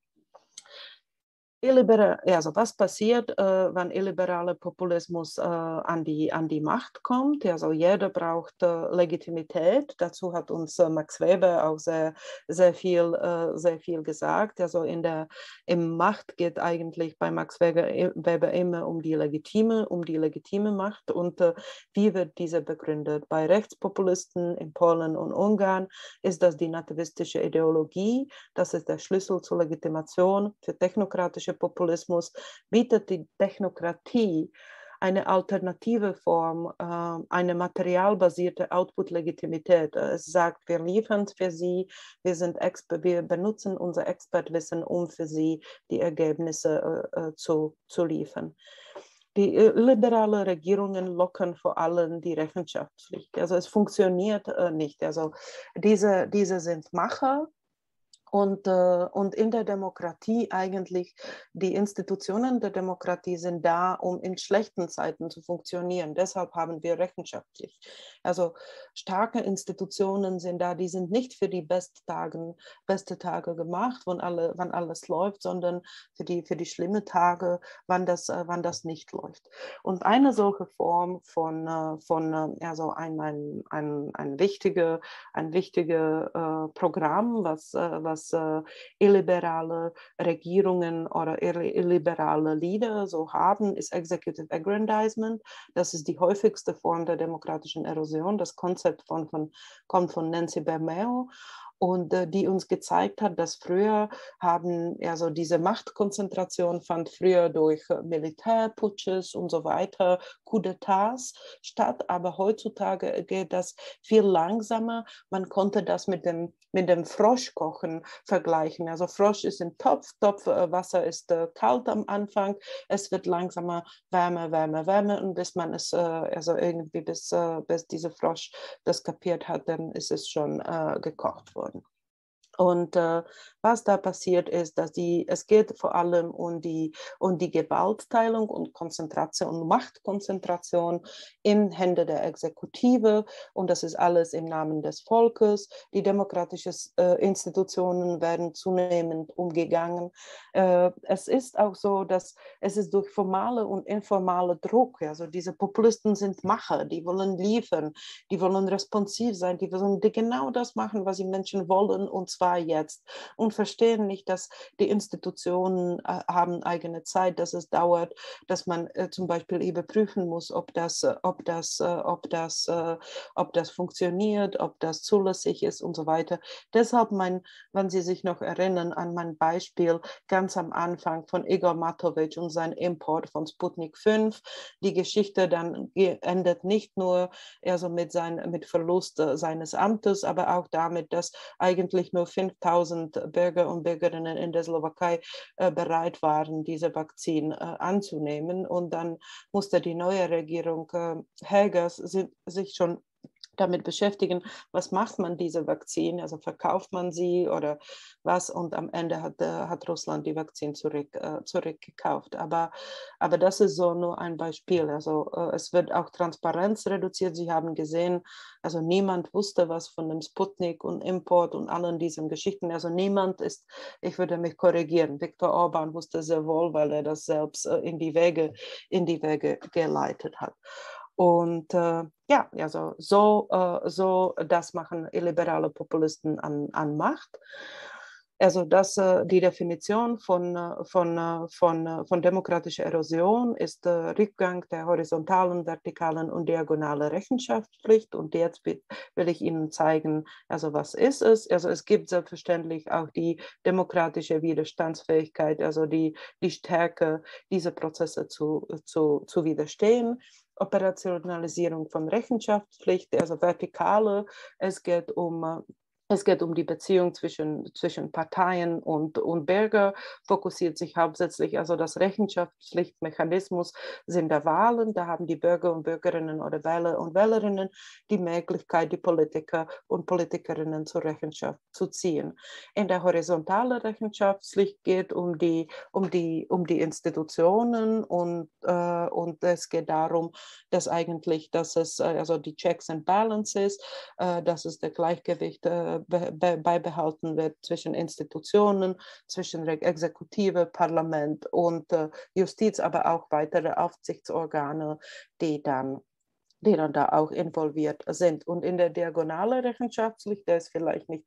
Illiberal, also was passiert, äh, wenn illiberaler Populismus äh, an, die, an die Macht kommt? Also jeder braucht äh, Legitimität. Dazu hat uns äh, Max Weber auch sehr, sehr, viel, äh, sehr viel gesagt. Also in der im Macht geht eigentlich bei Max Weber, Weber immer um die legitime, um die legitime Macht. Und äh, wie wird diese begründet? Bei Rechtspopulisten in Polen und Ungarn ist das die nativistische Ideologie. Das ist der Schlüssel zur Legitimation. Für technokratische Populismus bietet die Technokratie eine alternative Form, äh, eine materialbasierte Output-Legitimität. Es sagt, wir liefern für sie, wir, sind wir benutzen unser Expertwissen, um für sie die Ergebnisse äh, zu, zu liefern. Die liberalen Regierungen lockern vor allem die Rechenschaftspflicht. Also es funktioniert äh, nicht. Also diese, diese sind Macher. Und, äh, und in der Demokratie eigentlich, die Institutionen der Demokratie sind da, um in schlechten Zeiten zu funktionieren. Deshalb haben wir Rechenschaftspflicht. Also starke Institutionen sind da, die sind nicht für die beste Tage, beste Tage gemacht, wann, alle, wann alles läuft, sondern für die, für die schlimmen Tage, wann das, äh, wann das nicht läuft. Und eine solche Form von, äh, von äh, also ein, ein, ein, ein wichtiges ein wichtige, äh, Programm, was, äh, was Äh, illiberale Regierungen oder illiberale Leader so haben, ist Executive Aggrandizement. Das ist die häufigste Form der demokratischen Erosion. Das Konzept von, von, kommt von Nancy Bermeo. Und äh, die uns gezeigt hat, dass früher haben, also diese Machtkonzentration fand früher durch äh, Militärputsches und so weiter, Coup d'États statt, aber heutzutage geht das viel langsamer. Man konnte das mit dem, mit dem Froschkochen vergleichen. Also Frosch ist im Topf, Topfwasser ist äh, kalt am Anfang, es wird langsamer wärmer, wärmer, wärmer und bis man es, äh, also irgendwie bis, äh, bis dieser Frosch das kapiert hat, dann ist es schon äh, gekocht worden. Und äh, was da passiert ist, dass die, es geht vor allem um die, um die Gewaltteilung und Konzentration, Machtkonzentration in Hände der Exekutive und das ist alles im Namen des Volkes. Die demokratischen äh, Institutionen werden zunehmend umgegangen. Äh, es ist auch so, dass es ist durch formale und informale Druck, also diese Populisten sind Macher, die wollen liefern, die wollen responsiv sein, die wollen genau das machen, was die Menschen wollen und zwar jetzt und verstehen nicht, dass die Institutionen äh, haben eigene Zeit, dass es dauert, dass man äh, zum Beispiel überprüfen muss, ob das, äh, ob, das, äh, ob, das, äh, ob das funktioniert, ob das zulässig ist und so weiter. Deshalb, mein, wenn Sie sich noch erinnern an mein Beispiel ganz am Anfang von Igor Matovic und sein Import von Sputnik fünf, die Geschichte dann endet nicht nur also mit, sein, mit Verlust äh, seines Amtes, aber auch damit, dass eigentlich nur fünftausend Bürger und Bürgerinnen in der Slowakei äh, bereit waren, diese Vakzin äh, anzunehmen. Und dann musste die neue Regierung äh, Hägers sich schon damit beschäftigen, was macht man diese Vakzine, also verkauft man sie oder was, und am Ende hat, äh, hat Russland die Vakzine zurück, äh, zurückgekauft. Aber, aber das ist so nur ein Beispiel. Also äh, es wird auch Transparenz reduziert. Sie haben gesehen, also niemand wusste was von dem Sputnik und Import und allen diesen Geschichten. Also niemand ist, ich würde mich korrigieren, Viktor Orban wusste sehr wohl, weil er das selbst äh, in die Wege, in die Wege geleitet hat. Und äh, ja, also so, äh, so das machen illiberale Populisten an, an Macht. Also das, äh, die Definition von, äh, von, äh, von, äh, von demokratischer Erosion ist äh, Rückgang der horizontalen, vertikalen und diagonalen Rechenschaftspflicht. Und jetzt will ich Ihnen zeigen, also was ist es? Also es gibt selbstverständlich auch die demokratische Widerstandsfähigkeit, also die, die Stärke, diese Prozesse zu, zu, zu widerstehen. Operationalisierung von Rechenschaftspflicht, also vertikale. Es geht um Es geht um die Beziehung zwischen, zwischen Parteien und, und Bürger, fokussiert sich hauptsächlich, also das Rechenschaftspflichtmechanismus sind der Wahlen, da haben die Bürger und Bürgerinnen oder Wähler und Wählerinnen die Möglichkeit, die Politiker und Politikerinnen zur Rechenschaft zu ziehen. In der horizontalen Rechenschaftspflicht geht um die, um die, um die Institutionen und, äh, und es geht darum, dass eigentlich, dass es, also die Checks and Balances, äh, dass es der Gleichgewicht äh, beibehalten wird zwischen Institutionen, zwischen Exekutive, Parlament und äh, Justiz, aber auch weitere Aufsichtsorgane, die dann die dann da auch involviert sind. Und in der diagonalen Rechenschaftspflicht, der ist vielleicht nicht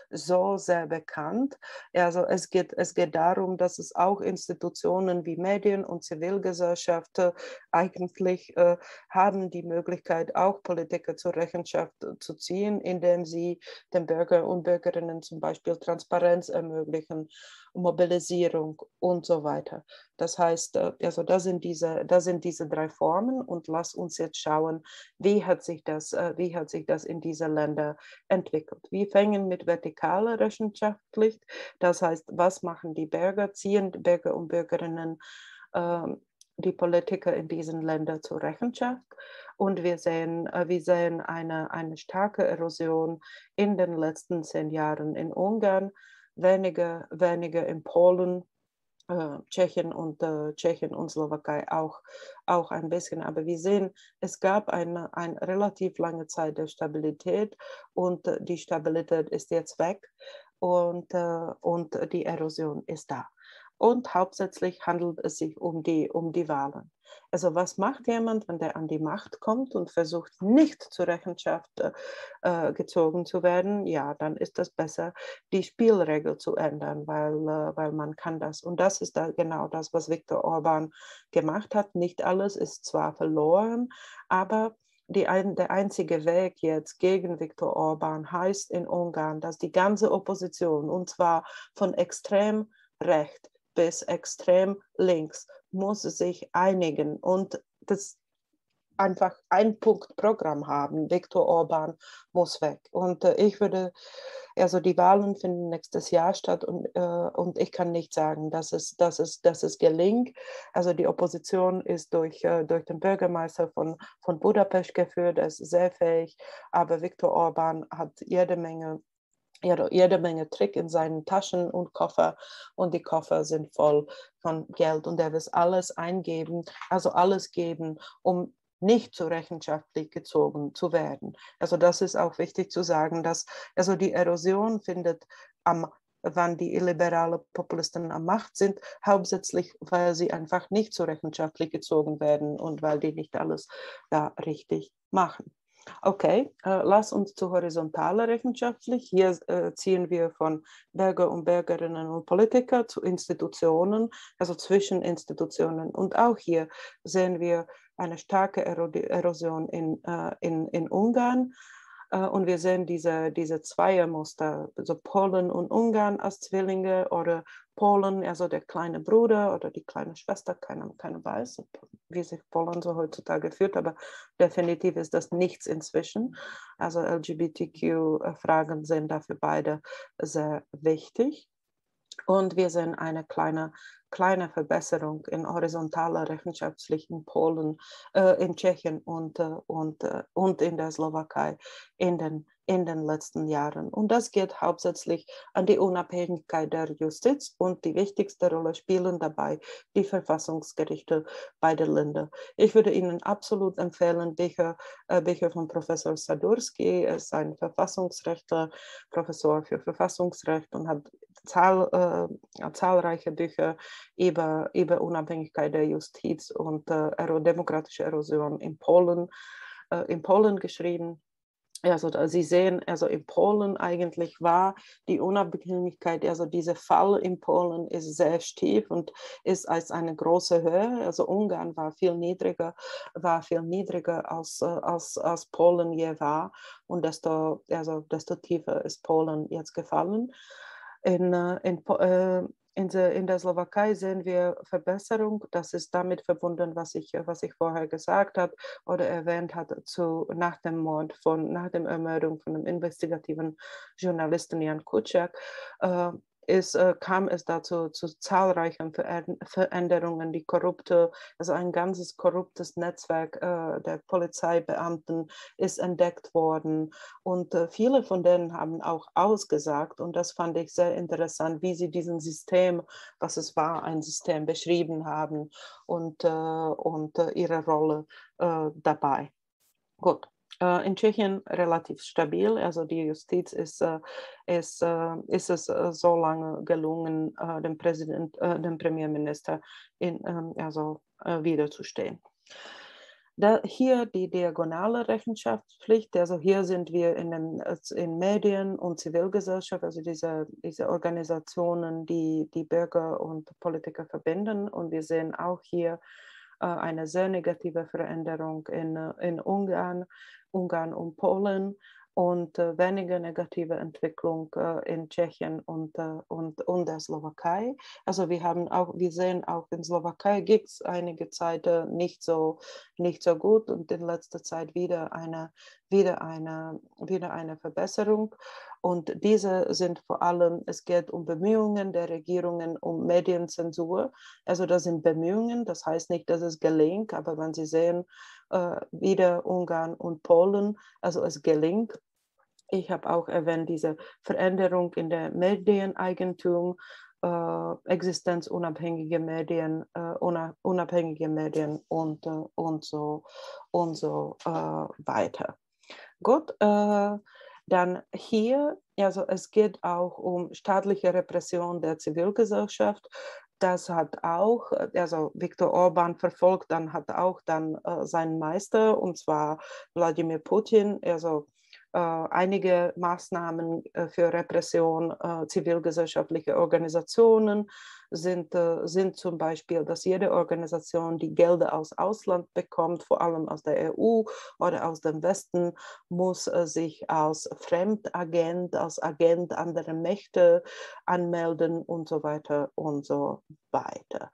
so sehr bekannt. Also es geht, es geht darum, dass es auch Institutionen wie Medien und Zivilgesellschaft äh, eigentlich äh, haben die Möglichkeit, auch Politiker zur Rechenschaft äh, zu ziehen, indem sie den Bürger und Bürgerinnen zum Beispiel Transparenz ermöglichen, Mobilisierung und so weiter. Das heißt, äh, also das sind diese, das sind diese drei Formen, und lass uns jetzt schauen, wie hat sich das, äh, wie hat sich das in diesen Ländern entwickelt. Wir fangen mit vertikaler Rechenschaftspflicht, das heißt, was machen die Bürger, ziehen die Bürger und Bürgerinnen äh, die Politiker in diesen Ländern zur Rechenschaft. Und wir sehen, äh, wir sehen eine, eine starke Erosion in den letzten zehn Jahren in Ungarn, weniger, weniger in Polen, Äh, Tschechien und äh, Tschechien und Slowakei auch, auch ein bisschen. Aber wir sehen, es gab eine, eine relativ lange Zeit der Stabilität, und äh, die Stabilität ist jetzt weg, und, äh, und die Erosion ist da. Und hauptsächlich handelt es sich um die, um die Wahlen. Also was macht jemand, wenn der an die Macht kommt und versucht, nicht zur Rechenschaft äh, gezogen zu werden? Ja, dann ist es besser, die Spielregel zu ändern, weil, äh, weil man kann das. Und das ist da genau das, was Viktor Orban gemacht hat. Nicht alles ist zwar verloren, aber die ein, der einzige Weg jetzt gegen Viktor Orban heißt in Ungarn, dass die ganze Opposition, und zwar von extrem rechts bis extrem links, muss sich einigen und das einfach ein Punkt Programm haben. Viktor Orban muss weg. Und äh, ich würde, also die Wahlen finden nächstes Jahr statt, und, äh, und ich kann nicht sagen, dass es, dass, es, dass es gelingt. Also die Opposition ist durch, äh, durch den Bürgermeister von, von Budapest geführt, er ist sehr fähig, aber Viktor Orban hat jede Menge jede, jede Menge Trick in seinen Taschen und Koffer, und die Koffer sind voll von Geld, und er will alles eingeben, also alles geben, um nicht zur Rechenschaft gezogen zu werden. Also das ist auch wichtig zu sagen, dass also die Erosion findet am wann die illiberalen Populisten an Macht sind, hauptsächlich, weil sie einfach nicht zur Rechenschaft gezogen werden und weil die nicht alles da richtig machen. Okay, äh, lass uns zu horizontaler Rechenschaftspflicht. Hier äh, ziehen wir von Bürger und Bürgerinnen und Politiker zu Institutionen, also zwischen Institutionen. Und auch hier sehen wir eine starke Erosion in, äh, in, in Ungarn. Uh, und wir sehen diese, diese Zweiermuster, also Polen und Ungarn als Zwillinge, oder Polen, also der kleine Bruder oder die kleine Schwester, keiner keine weiß, wie sich Polen so heutzutage führt, aber definitiv ist das nichts inzwischen. Also L G B T Q-Fragen sind dafür beide sehr wichtig. Und wir sehen eine kleine, kleine Verbesserung in horizontaler Rechenschaftspflicht in Polen, äh, in Tschechien und, äh, und, äh, und in der Slowakei in den, in den letzten Jahren. Und das geht hauptsächlich an die Unabhängigkeit der Justiz, und die wichtigste Rolle spielen dabei die Verfassungsgerichte beider Länder. Ich würde Ihnen absolut empfehlen, Bücher, äh, Bücher von Professor Sadurski. Er ist ein Verfassungsrechtler, Professor für Verfassungsrecht, und hat zahl, äh, zahlreiche Bücher über, über Unabhängigkeit der Justiz und äh, demokratische Erosion in Polen, äh, in Polen geschrieben. Also da Sie sehen, also in Polen eigentlich war die Unabhängigkeit, also dieser Fall in Polen ist sehr stief und ist als eine große Höhe. Also Ungarn war viel niedriger, war viel niedriger als, als, als Polen je war, und desto, also desto tiefer ist Polen jetzt gefallen. In, in, äh, in, der, in der Slowakei sehen wir Verbesserung. Das ist damit verbunden, was ich, was ich vorher gesagt habe oder erwähnt hatte, zu, nach dem Mord von, nach der Ermordung von dem investigativen Journalisten Jan Kuciak. Äh, ist, äh, kam es dazu zu zahlreichen Ver Veränderungen, die korrupte, also ein ganzes korruptes Netzwerk äh, der Polizeibeamten ist entdeckt worden, und äh, viele von denen haben auch ausgesagt, und das fand ich sehr interessant, wie sie diesen System, was es war, ein System beschrieben haben, und, äh, und äh, ihre Rolle äh, dabei. Gut. In Tschechien relativ stabil, also die Justiz ist, ist, ist es so lange gelungen, dem Präsident, dem Premierminister in, also, wiederzustehen. Da hier die diagonale Rechenschaftspflicht, also hier sind wir in, den, in Medien und Zivilgesellschaft, also diese, diese Organisationen, die die Bürger und Politiker verbinden, und wir sehen auch hier eine sehr negative Veränderung in, in Ungarn, Ungarn und Polen, und äh, weniger negative Entwicklung äh, in Tschechien und, äh, und, und der Slowakei. Also wir haben auch, wir sehen auch in Slowakei gibt es einige Zeit äh, nicht so, nicht so gut, und in letzter Zeit wieder eine, wieder eine, wieder eine Verbesserung. Und diese sind vor allem, es geht um Bemühungen der Regierungen um Medienzensur. Also das sind Bemühungen, das heißt nicht, dass es gelingt, aber wenn Sie sehen, äh, wieder Ungarn und Polen, also es gelingt. Ich habe auch erwähnt, diese Veränderung in der Medieneigentum, äh, existenzunabhängige Medien, äh, unabhängige Medien und, äh, und so, und so äh, weiter. Gut, äh, dann hier, also es geht auch um staatliche Repression der Zivilgesellschaft. Das hat auch, also Viktor Orban verfolgt, dann hat auch dann äh, seinen Meister, und zwar Wladimir Putin, also äh, einige Maßnahmen äh, für Repression äh, zivilgesellschaftlicher Organisationen sind, äh, sind zum Beispiel, dass jede Organisation, die Gelder aus Ausland bekommt, vor allem aus der E U oder aus dem Westen, muss äh, sich als Fremdagent, als Agent anderer Mächte anmelden und so weiter und so weiter.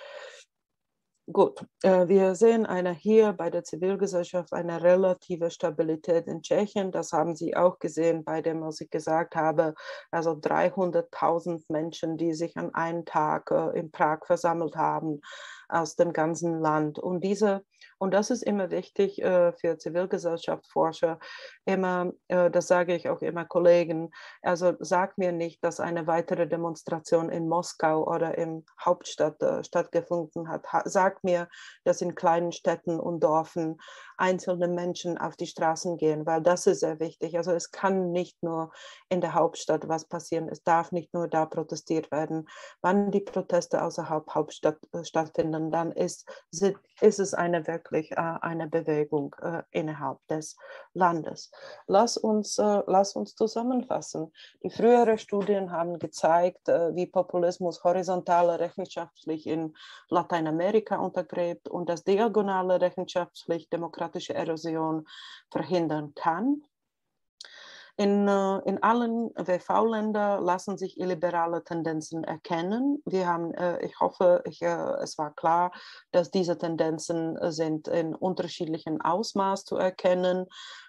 Gut, äh, wir sehen eine, hier bei der Zivilgesellschaft eine relative Stabilität in Tschechien. Das haben Sie auch gesehen bei dem, was ich gesagt habe, also dreihunderttausend Menschen, die sich an einem Tag äh, in Prag versammelt haben aus dem ganzen Land. Und diese Und das ist immer wichtig äh, für Zivilgesellschaftsforscher. Immer, äh, das sage ich auch immer Kollegen, also sag mir nicht, dass eine weitere Demonstration in Moskau oder in Hauptstadt äh, stattgefunden hat. Ha sag mir, dass in kleinen Städten und Dörfern einzelne Menschen auf die Straßen gehen, weil das ist sehr wichtig. Also es kann nicht nur in der Hauptstadt was passieren, es darf nicht nur da protestiert werden. Wann die Proteste außerhalb Hauptstadt äh, stattfinden, dann ist, ist es eine wirklich äh, eine Bewegung äh, innerhalb des Landes. Lass uns, äh, lass uns zusammenfassen. Die früheren Studien haben gezeigt, äh, wie Populismus horizontale Rechenschaftspflicht in Lateinamerika untergräbt und dass diagonale Rechenschaftspflicht demokratische Erosion verhindern kann. In, in allen W V-Ländern lassen sich illiberale Tendenzen erkennen. Wir haben, ich hoffe, ich, es war klar, dass diese Tendenzen sind in unterschiedlichen Ausmaß zu erkennen.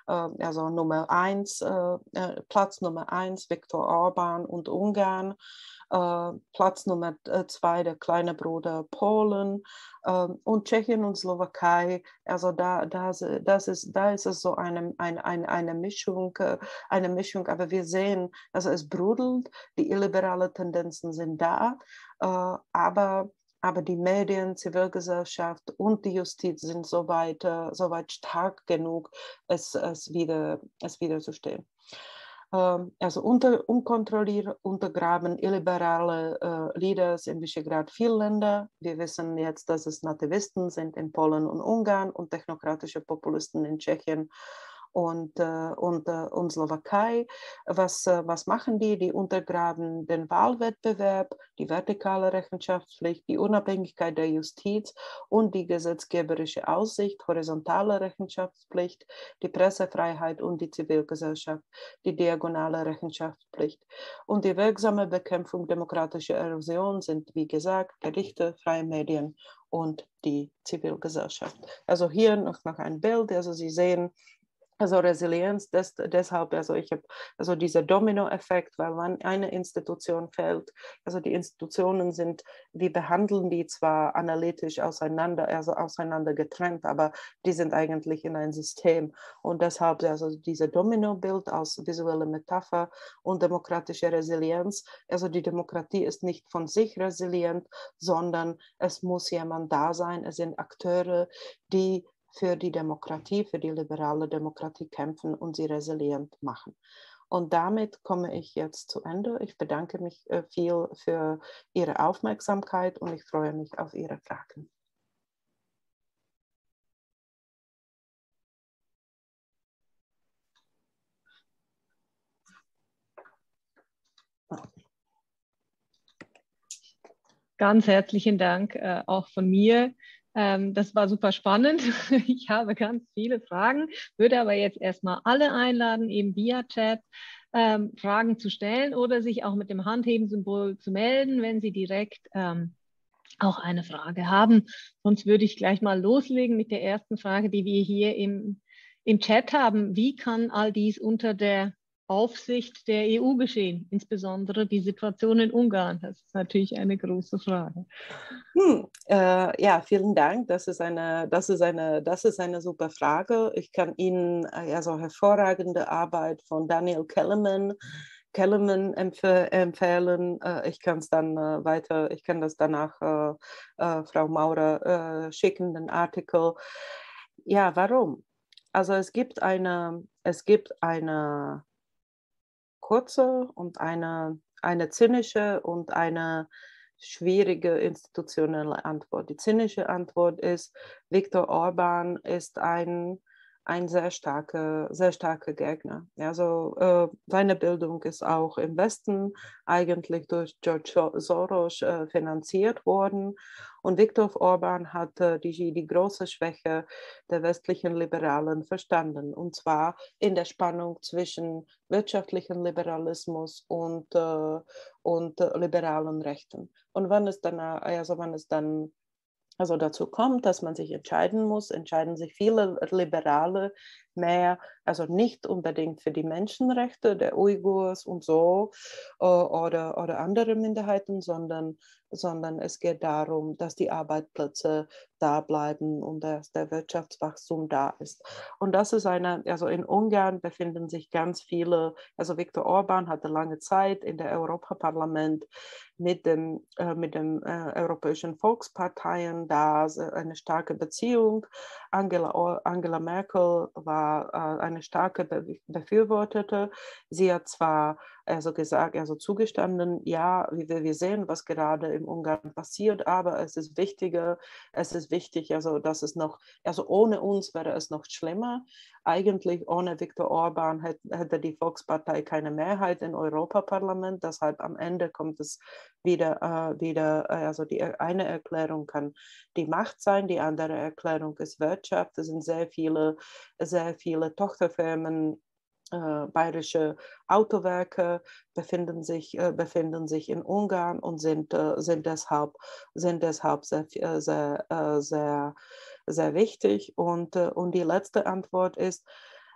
also Nummer eins, Platz Nummer eins, Viktor Orban und Ungarn. Uh, Platz Nummer zwei, der kleine Bruder Polen, uh, und Tschechien und Slowakei. Also da, da, das ist, da ist es so eine, eine, eine, eine, Mischung, eine Mischung, aber wir sehen, also es brodelt, die illiberalen Tendenzen sind da, uh, aber Aber die Medien, Zivilgesellschaft und die Justiz sind soweit, uh, soweit stark genug, es, es, wieder, es wiederzustehen. Also unter, unkontrolliert untergraben illiberale äh, Leaders in Visegrad vier Länder. Wir wissen jetzt, dass es Nativisten sind in Polen und Ungarn und technokratische Populisten in Tschechien und, äh, und, äh, und Slowakei. Was, äh, was machen die? Die untergraben den Wahlwettbewerb, die vertikale Rechenschaftspflicht, die Unabhängigkeit der Justiz und die gesetzgeberische Aussicht, horizontale Rechenschaftspflicht, die Pressefreiheit und die Zivilgesellschaft, die diagonale Rechenschaftspflicht. Und die wirksame Bekämpfung demokratischer Erosion sind, wie gesagt, Gerichte, freie Medien und die Zivilgesellschaft. Also hier noch, noch ein Bild. Also Sie sehen, also Resilienz, des, deshalb, also ich habe, also dieser Dominoeffekt, weil wenn eine Institution fällt, also die Institutionen sind, wir behandeln die zwar analytisch auseinander, also auseinander getrennt, aber die sind eigentlich in ein System und deshalb, also dieser Domino-Bild aus visueller Metapher und demokratischer Resilienz, also die Demokratie ist nicht von sich resilient, sondern es muss jemand da sein, es sind Akteure, die für die Demokratie, für die liberale Demokratie kämpfen und sie resilient machen. Und damit komme ich jetzt zu Ende. Ich bedanke mich viel für Ihre Aufmerksamkeit und ich freue mich auf Ihre Fragen. Ganz herzlichen Dank äh, auch von mir. Ähm, das war super spannend. Ich habe ganz viele Fragen, würde aber jetzt erstmal alle einladen, eben via Chat ähm, Fragen zu stellen oder sich auch mit dem Handheben-Symbol zu melden, wenn Sie direkt ähm, auch eine Frage haben. Sonst würde ich gleich mal loslegen mit der ersten Frage, die wir hier im, im Chat haben. Wie kann all dies unter der Aufsicht der E U geschehen, insbesondere die Situation in Ungarn? Das ist natürlich eine große Frage. Hm, äh, ja, vielen Dank. Das ist eine, das ist eine, das ist eine super Frage. Ich kann Ihnen äh, also hervorragende Arbeit von Daniel Kellerman, Kellerman empf empfehlen. Äh, ich kann es dann äh, weiter, ich kann das danach äh, äh, Frau Maurer äh, schicken, den Artikel. Ja, warum? Also es gibt eine, es gibt eine kurze und eine, eine zynische und eine schwierige institutionelle Antwort. Die zynische Antwort ist, Viktor Orban ist ein, ein sehr starker, sehr starker Gegner. Also äh, seine Bildung ist auch im Westen eigentlich durch George Soros äh, finanziert worden. Und Viktor Orban hat äh, die, die große Schwäche der westlichen Liberalen verstanden. Und zwar in der Spannung zwischen wirtschaftlichen Liberalismus und, äh, und äh, liberalen Rechten. Und wenn es dann, also wenn es dann also dazu kommt, dass man sich entscheiden muss, entscheiden sich viele Liberale mehr, also nicht unbedingt für die Menschenrechte der Uigurs und so oder, oder andere Minderheiten, sondern, sondern es geht darum, dass die Arbeitsplätze da bleiben und dass der Wirtschaftswachstum da ist. Und das ist eine, also in Ungarn befinden sich ganz viele, also Viktor Orban hatte lange Zeit in der Europaparlament mit dem, äh, mit dem äh, Europäischen Volksparteien da eine starke Beziehung. Angela, Angela Merkel war äh, eine starke Be Befürworterin. Sie hat zwar also gesagt, also zugestanden, ja, wir, wir sehen, was gerade in Ungarn passiert, aber es ist wichtiger, es ist wichtig, also dass es noch, also ohne uns wäre es noch schlimmer. Eigentlich ohne Viktor Orban hätte, hätte die Volkspartei keine Mehrheit im Europaparlament, deshalb am Ende kommt es wieder, äh, wieder äh, also die eine Erklärung kann die Macht sein, die andere Erklärung ist Wirtschaft. Es sind sehr viele, sehr viele Tochterfirmen, äh, bayerische Autowerke befinden sich, äh, befinden sich in Ungarn und sind, äh, sind deshalb, sind deshalb sehr, sehr, äh, sehr, sehr wichtig. Und, äh, und die letzte Antwort ist,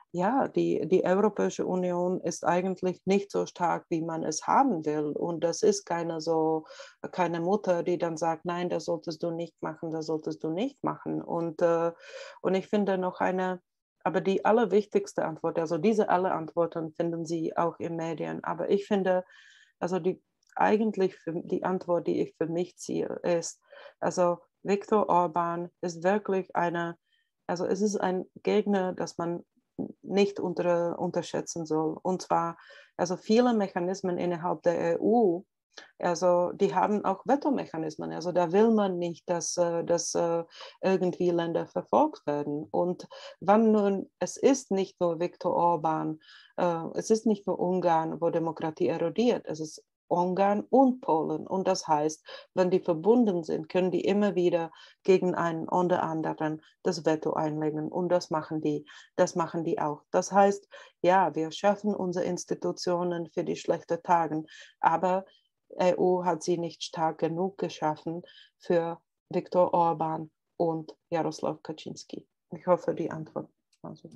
ja, die, die Europäische Union ist eigentlich nicht so stark, wie man es haben will. Und das ist keine so, keine Mutter, die dann sagt, nein, das solltest du nicht machen, das solltest du nicht machen. Und, äh, und ich finde noch eine, aber die allerwichtigste Antwort, also diese alle Antworten finden Sie auch in Medien. Aber ich finde, also die eigentlich für die Antwort, die ich für mich ziehe, ist, also Viktor Orban ist wirklich eine, also es ist ein Gegner, das man nicht unter, unterschätzen soll. Und zwar, also viele Mechanismen innerhalb der E U, also die haben auch Vetomechanismen. Also da will man nicht, dass, dass irgendwie Länder verfolgt werden. Und wann nun, es ist nicht nur Viktor Orban, es ist nicht nur Ungarn, wo Demokratie erodiert, es ist Ungarn und Polen. Und das heißt, wenn die verbunden sind, können die immer wieder gegen einen oder anderen das Veto einlegen. Und das machen die, das machen die auch. Das heißt, ja, wir schaffen unsere Institutionen für die schlechten Tage, aber E U hat sie nicht stark genug geschaffen für Viktor Orban und Jaroslaw Kaczynski. Ich hoffe, die Antwort. Also.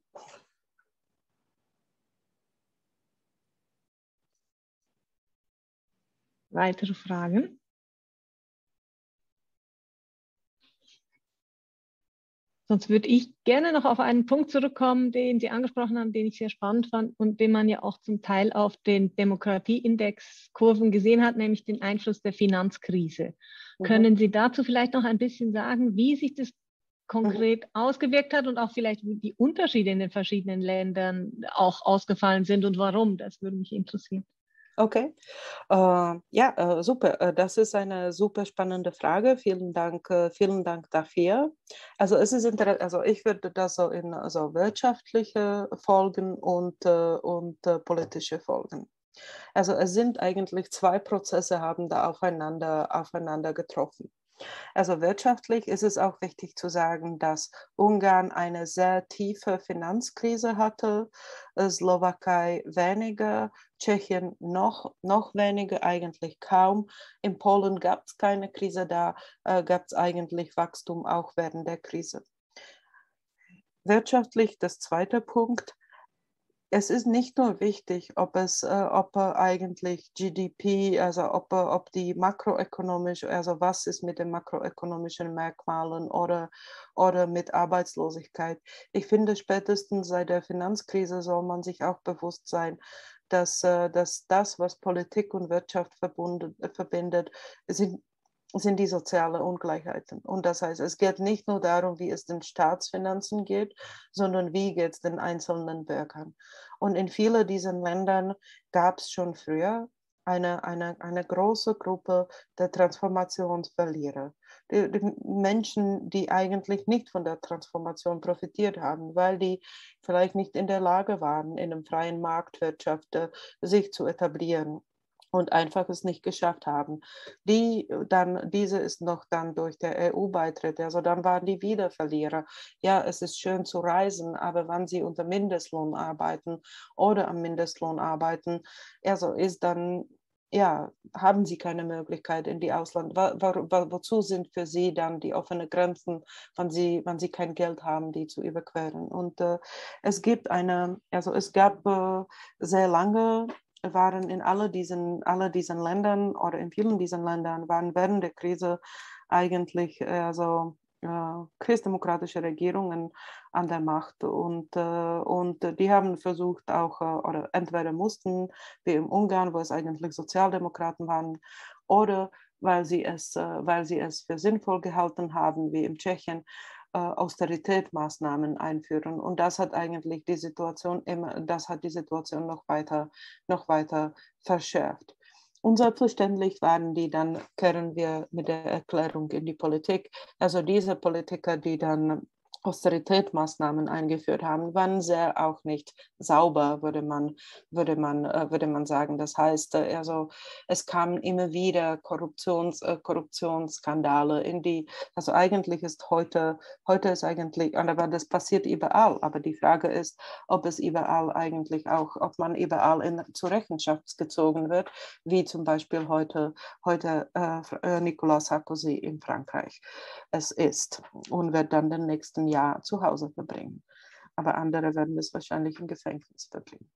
Weitere Fragen? Sonst würde ich gerne noch auf einen Punkt zurückkommen, den Sie angesprochen haben, den ich sehr spannend fand und den man ja auch zum Teil auf den Demokratieindex-Kurven gesehen hat, nämlich den Einfluss der Finanzkrise. Mhm. Können Sie dazu vielleicht noch ein bisschen sagen, wie sich das konkret mhm. ausgewirkt hat und auch vielleicht wie die Unterschiede in den verschiedenen Ländern auch ausgefallen sind und warum? Das würde mich interessieren. Okay, äh, ja, äh, super. Äh, das ist eine super spannende Frage. Vielen Dank, äh, vielen Dank dafür. Also es ist inter- also ich würde das so in also wirtschaftliche Folgen und, äh, und äh, politische Folgen. Also es sind eigentlich zwei Prozesse, haben da aufeinander, aufeinander getroffen. Also wirtschaftlich ist es auch wichtig zu sagen, dass Ungarn eine sehr tiefe Finanzkrise hatte, Slowakei weniger, Tschechien noch, noch weniger, eigentlich kaum. In Polen gab es keine Krise, da äh, gab es eigentlich Wachstum auch während der Krise. Wirtschaftlich, das zweite Punkt, es ist nicht nur wichtig, ob es, äh, ob eigentlich G D P, also ob, ob die makroökonomisch, also was ist mit den makroökonomischen Merkmalen oder, oder mit Arbeitslosigkeit. Ich finde, spätestens seit der Finanzkrise soll man sich auch bewusst sein, dass, äh, dass das, was Politik und Wirtschaft verbunden, verbindet, sind sind die sozialen Ungleichheiten. Und das heißt, es geht nicht nur darum, wie es den Staatsfinanzen geht, sondern wie geht es den einzelnen Bürgern. Und in vielen dieser Ländern gab es schon früher eine, eine, eine große Gruppe der Transformationsverlierer. Die, die Menschen, die eigentlich nicht von der Transformation profitiert haben, weil die vielleicht nicht in der Lage waren, in einer freien Marktwirtschaft äh, sich zu etablieren und einfach es nicht geschafft haben. Die dann, diese ist noch dann durch den E U-Beitritt, also dann waren die wieder Verlierer. Ja, es ist schön zu reisen, aber wenn sie unter Mindestlohn arbeiten oder am Mindestlohn arbeiten, also ist dann, ja, haben sie keine Möglichkeit in die Ausland. Wo, wo, wozu sind für sie dann die offenen Grenzen, wenn sie, wenn sie kein Geld haben, die zu überqueren? Und äh, es gibt eine, also es gab äh, sehr lange waren in alle diesen, alle diesen Ländern oder in vielen diesen Ländern waren während der Krise eigentlich also, äh, christdemokratische Regierungen an der Macht und, äh, und die haben versucht auch, äh, oder entweder mussten, wie in Ungarn, wo es eigentlich Sozialdemokraten waren, oder weil sie es, äh, weil sie es für sinnvoll gehalten haben, wie in Tschechien, Austeritätsmaßnahmen einführen. Und das hat eigentlich die Situation immer, das hat die Situation noch weiter, noch weiter verschärft. Und selbstverständlich waren die dann, kehren wir mit der Erklärung in die Politik, also diese Politiker, die dann Austeritätsmaßnahmen eingeführt haben, waren sehr auch nicht sauber, würde man, würde man, würde man sagen. Das heißt, also es kamen immer wieder Korruptions, Korruptionsskandale in die, also eigentlich ist heute, heute ist eigentlich, aber das passiert überall, aber die Frage ist, ob es überall eigentlich auch, ob man überall in, zur Rechenschaft gezogen wird, wie zum Beispiel heute, heute äh, Nicolas Sarkozy in Frankreich es ist und wird dann den nächsten Jahr zu Hause verbringen. aber andere werden es wahrscheinlich im Gefängnis verbringen.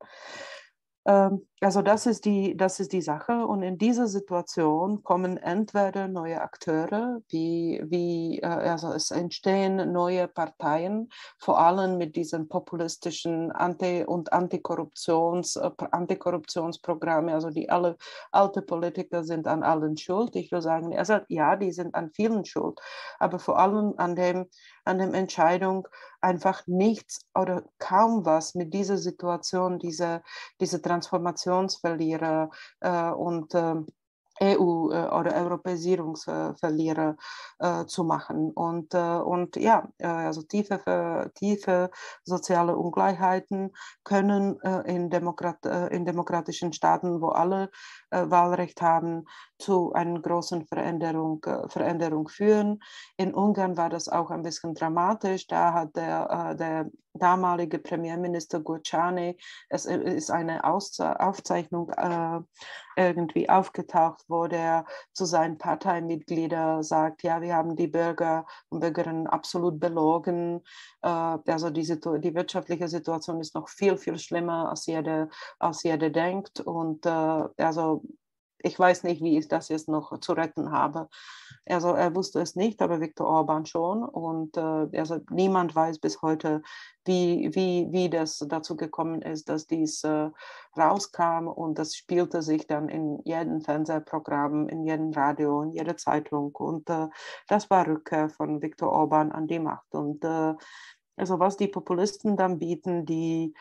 Ähm, also das ist die, das ist die Sache. Und in dieser Situation kommen entweder neue Akteure, wie, wie also es entstehen neue Parteien, vor allem mit diesen populistischen Anti- und Antikorruptions, Antikorruptionsprogrammen, also die alle alte Politiker sind an allen schuld. Ich will sagen, also ja, die sind an vielen schuld, aber vor allem an dem, an der Entscheidung, einfach nichts oder kaum was mit dieser Situation, diese, diese Transformationsverlierer äh, und äh, E U- äh, oder Europäisierungsverlierer äh, zu machen. Und, äh, und ja, äh, also tiefe, tiefe soziale Ungleichheiten können äh, in, Demokrat, äh, in demokratischen Staaten, wo alle äh, Wahlrecht haben, zu einer großen Veränderung, äh, Veränderung führen. In Ungarn war das auch ein bisschen dramatisch. Da hat der, äh, der damalige Premierminister Gyurcsány, es ist eine Aufzeichnung äh, irgendwie aufgetaucht, wo der zu seinen Parteimitgliedern sagt, ja, wir haben die Bürger und Bürgerinnen absolut belogen. Äh, also die, die wirtschaftliche Situation ist noch viel, viel schlimmer, als jeder, als jeder denkt. Und äh, also ich weiß nicht, wie ich das jetzt noch zu retten habe. Also er wusste es nicht, aber Viktor Orbán schon. Und äh, also niemand weiß bis heute, wie, wie, wie das dazu gekommen ist, dass dies äh, rauskam. Und das spielte sich dann in jedem Fernsehprogramm, in jedem Radio, in jeder Zeitung. Und äh, das war Rückkehr von Viktor Orbán an die Macht. Und äh, also was die Populisten dann bieten, die,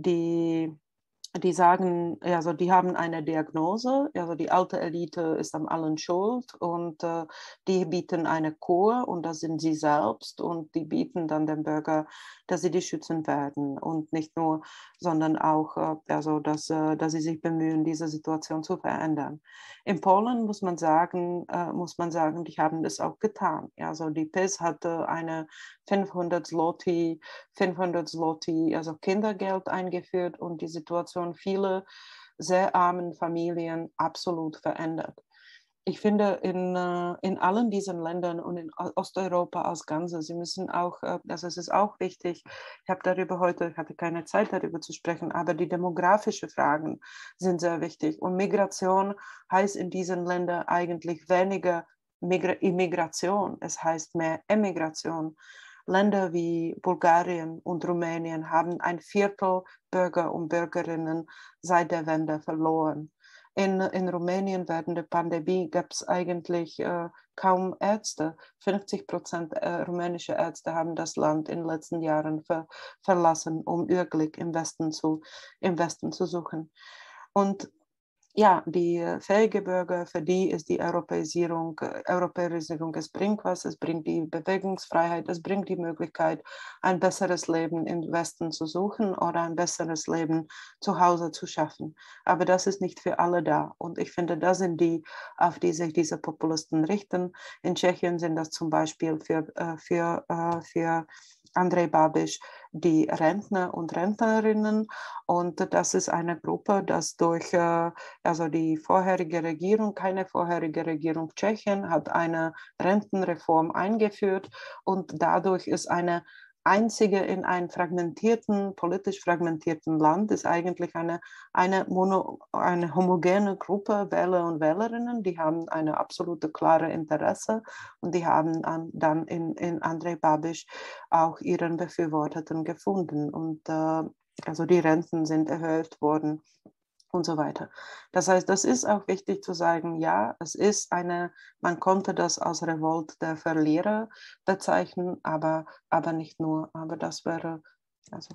die Die sagen, also die haben eine Diagnose, also die alte Elite ist an allen schuld und äh, die bieten eine Kur und das sind sie selbst und die bieten dann dem Bürger, dass sie die schützen werden und nicht nur, sondern auch, äh, also dass, äh, dass sie sich bemühen, diese Situation zu verändern. In Polen muss man sagen, äh, muss man sagen, die haben das auch getan. Also die PiS hatte eine fünfhundert Zloty, fünfhundert Zloty, also Kindergeld eingeführt und die Situation viele sehr armen Familien absolut verändert. Ich finde, in, in allen diesen Ländern und in Osteuropa als Ganzes, sie müssen auch, also es ist auch wichtig, ich habe darüber heute, ich hatte keine Zeit darüber zu sprechen, aber die demografischen Fragen sind sehr wichtig. Und Migration heißt in diesen Ländern eigentlich weniger Immigration, es heißt mehr Emigration. Länder wie Bulgarien und Rumänien haben ein Viertel Bürger und Bürgerinnen seit der Wende verloren. In, in Rumänien während der Pandemie gab es eigentlich äh, kaum Ärzte. fünfzig Prozent äh, rumänischer Ärzte haben das Land in den letzten Jahren ver, verlassen, um ihr Glück im Westen zu, im Westen zu suchen. Und ja, die fähige Bürger, für die ist die Europäisierung, Europäisierung, es bringt was, es bringt die Bewegungsfreiheit, es bringt die Möglichkeit, ein besseres Leben im Westen zu suchen oder ein besseres Leben zu Hause zu schaffen. Aber das ist nicht für alle da. Und ich finde, das sind die, auf die sich diese Populisten richten. In Tschechien sind das zum Beispiel für, für, für Andrej Babiš die Rentner und Rentnerinnen. Und das ist eine Gruppe, das durch also die vorherige Regierung, keine vorherige Regierung Tschechien hat eine Rentenreform eingeführt und dadurch ist eine einzige in einem fragmentierten, politisch fragmentierten Land, ist eigentlich eine, eine, mono, eine homogene Gruppe Wähler und Wählerinnen, die haben eine absolute klare Interesse und die haben dann in, in Andrej Babiš auch ihren Befürworteten gefunden und äh, also die Renten sind erhöht worden und so weiter. Das heißt, das ist auch wichtig zu sagen, ja, es ist eine, man konnte das als Revolt der Verlierer bezeichnen, aber, aber nicht nur, aber das wäre, also,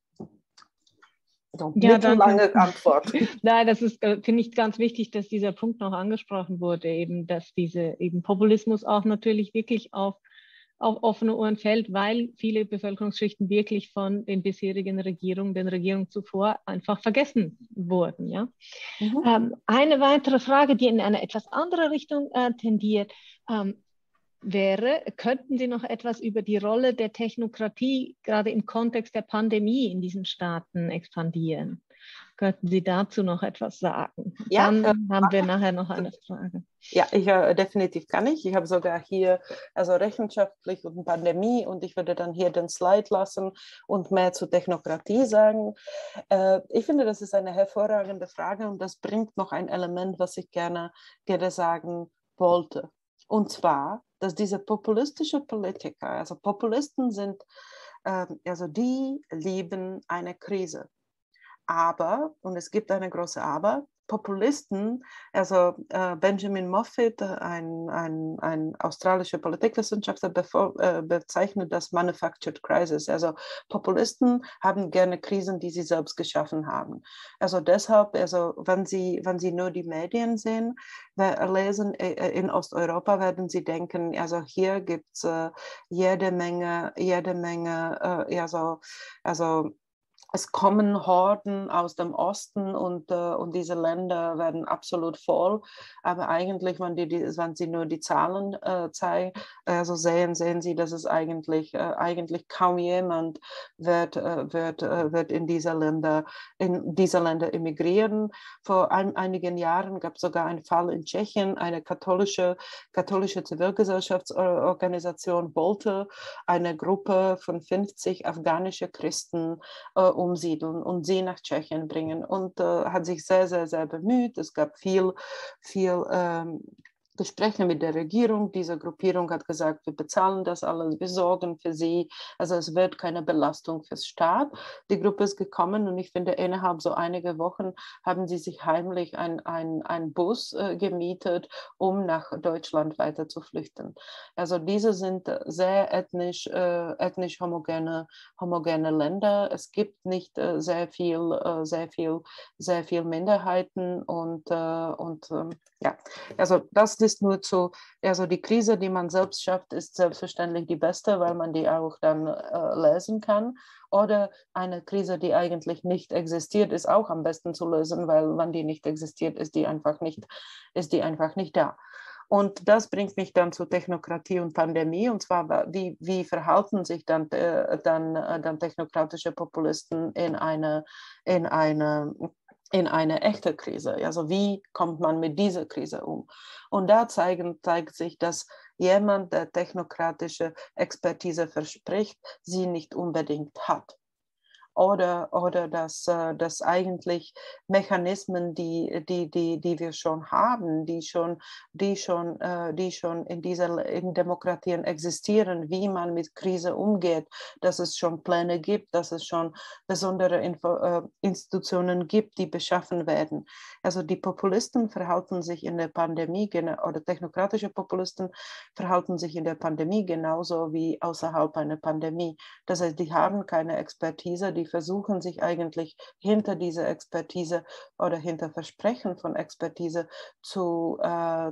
so ja, mittellange Antwort. Nein, das ist, finde ich, ganz wichtig, dass dieser Punkt noch angesprochen wurde, eben, dass diese eben Populismus auch natürlich wirklich auf auf offene Ohren fällt, weil viele Bevölkerungsschichten wirklich von den bisherigen Regierungen, den Regierungen zuvor einfach vergessen wurden. Ja? Mhm. Ähm, eine weitere Frage, die in eine etwas andere Richtung äh, tendiert, ähm, wäre, könnten Sie noch etwas über die Rolle der Technokratie gerade im Kontext der Pandemie in diesen Staaten expandieren? Könnten Sie dazu noch etwas sagen? Ja, Dann äh, haben wir nachher noch eine Frage. Ja, ich äh, definitiv kann ich. Ich habe sogar hier also rechenschaftlich und Pandemie und ich würde dann hier den Slide lassen und mehr zu Technokratie sagen. Äh, ich finde, das ist eine hervorragende Frage und das bringt noch ein Element, was ich gerne, gerne sagen wollte. Und zwar, dass diese populistische Politiker, also Populisten sind, äh, also die lieben eine Krise. Aber, und es gibt eine große Aber, Populisten, also äh, Benjamin Moffat, ein, ein, ein australischer Politikwissenschaftler, bevor, äh, bezeichnet das Manufactured Crisis. Also Populisten haben gerne Krisen, die sie selbst geschaffen haben. Also deshalb, also wenn sie, wenn sie nur die Medien sehen, lesen äh, in Osteuropa, werden sie denken, also hier gibt es äh, jede Menge, jede Menge, äh, also, also es kommen Horden aus dem Osten und, äh, und diese Länder werden absolut voll. Aber eigentlich, wenn, die, die, wenn Sie nur die Zahlen äh, zeigen, also sehen, sehen Sie, dass es eigentlich, äh, eigentlich kaum jemand wird, äh, wird, äh, wird in diese Länder, in diese Länder emigrieren. Vor ein, einigen Jahren gab es sogar einen Fall in Tschechien, eine katholische, katholische Zivilgesellschaftsorganisation wollte eine Gruppe von fünfzig afghanische Christen äh, umsiedeln und sie nach Tschechien bringen und äh, hat sich sehr, sehr, sehr bemüht. Es gab viel, viel ähm, Gespräche mit der Regierung. Diese Gruppierung hat gesagt, wir bezahlen das alles, wir sorgen für sie. Also es wird keine Belastung fürs Staat. Die Gruppe ist gekommen und ich finde, innerhalb so einiger Wochen haben sie sich heimlich ein, ein, ein Bus äh, gemietet, um nach Deutschland weiter zu flüchten. Also diese sind sehr ethnisch, äh, ethnisch homogene, homogene Länder. Es gibt nicht äh, sehr viel, äh, sehr viel, sehr viel Minderheiten und, äh, und ähm, ja, also das ist nur zu, also die Krise, die man selbst schafft, ist selbstverständlich die beste, weil man die auch dann äh, lesen kann. Oder eine Krise, die eigentlich nicht existiert, ist auch am besten zu lösen, weil wenn die nicht existiert, ist die einfach nicht, ist die einfach nicht da. Und das bringt mich dann zu Technokratie und Pandemie. Und zwar, wie, wie verhalten sich dann, äh, dann, äh, dann technokratische Populisten in eine, in eine in eine echte Krise. Also wie kommt man mit dieser Krise um? Und da zeigen, zeigt sich, dass jemand, der technokratische Expertise verspricht, sie nicht unbedingt hat. Oder, oder dass, dass eigentlich Mechanismen, die, die, die, die wir schon haben, die schon, die schon, die schon in, dieser, in Demokratien existieren, wie man mit Krise umgeht, dass es schon Pläne gibt, dass es schon besondere Info, Institutionen gibt, die beschaffen werden. Also die Populisten verhalten sich in der Pandemie, oder technokratische Populisten verhalten sich in der Pandemie genauso wie außerhalb einer Pandemie. Das heißt, die haben keine Expertise, die versuchen sich eigentlich hinter dieser Expertise oder hinter Versprechen von Expertise zu, äh,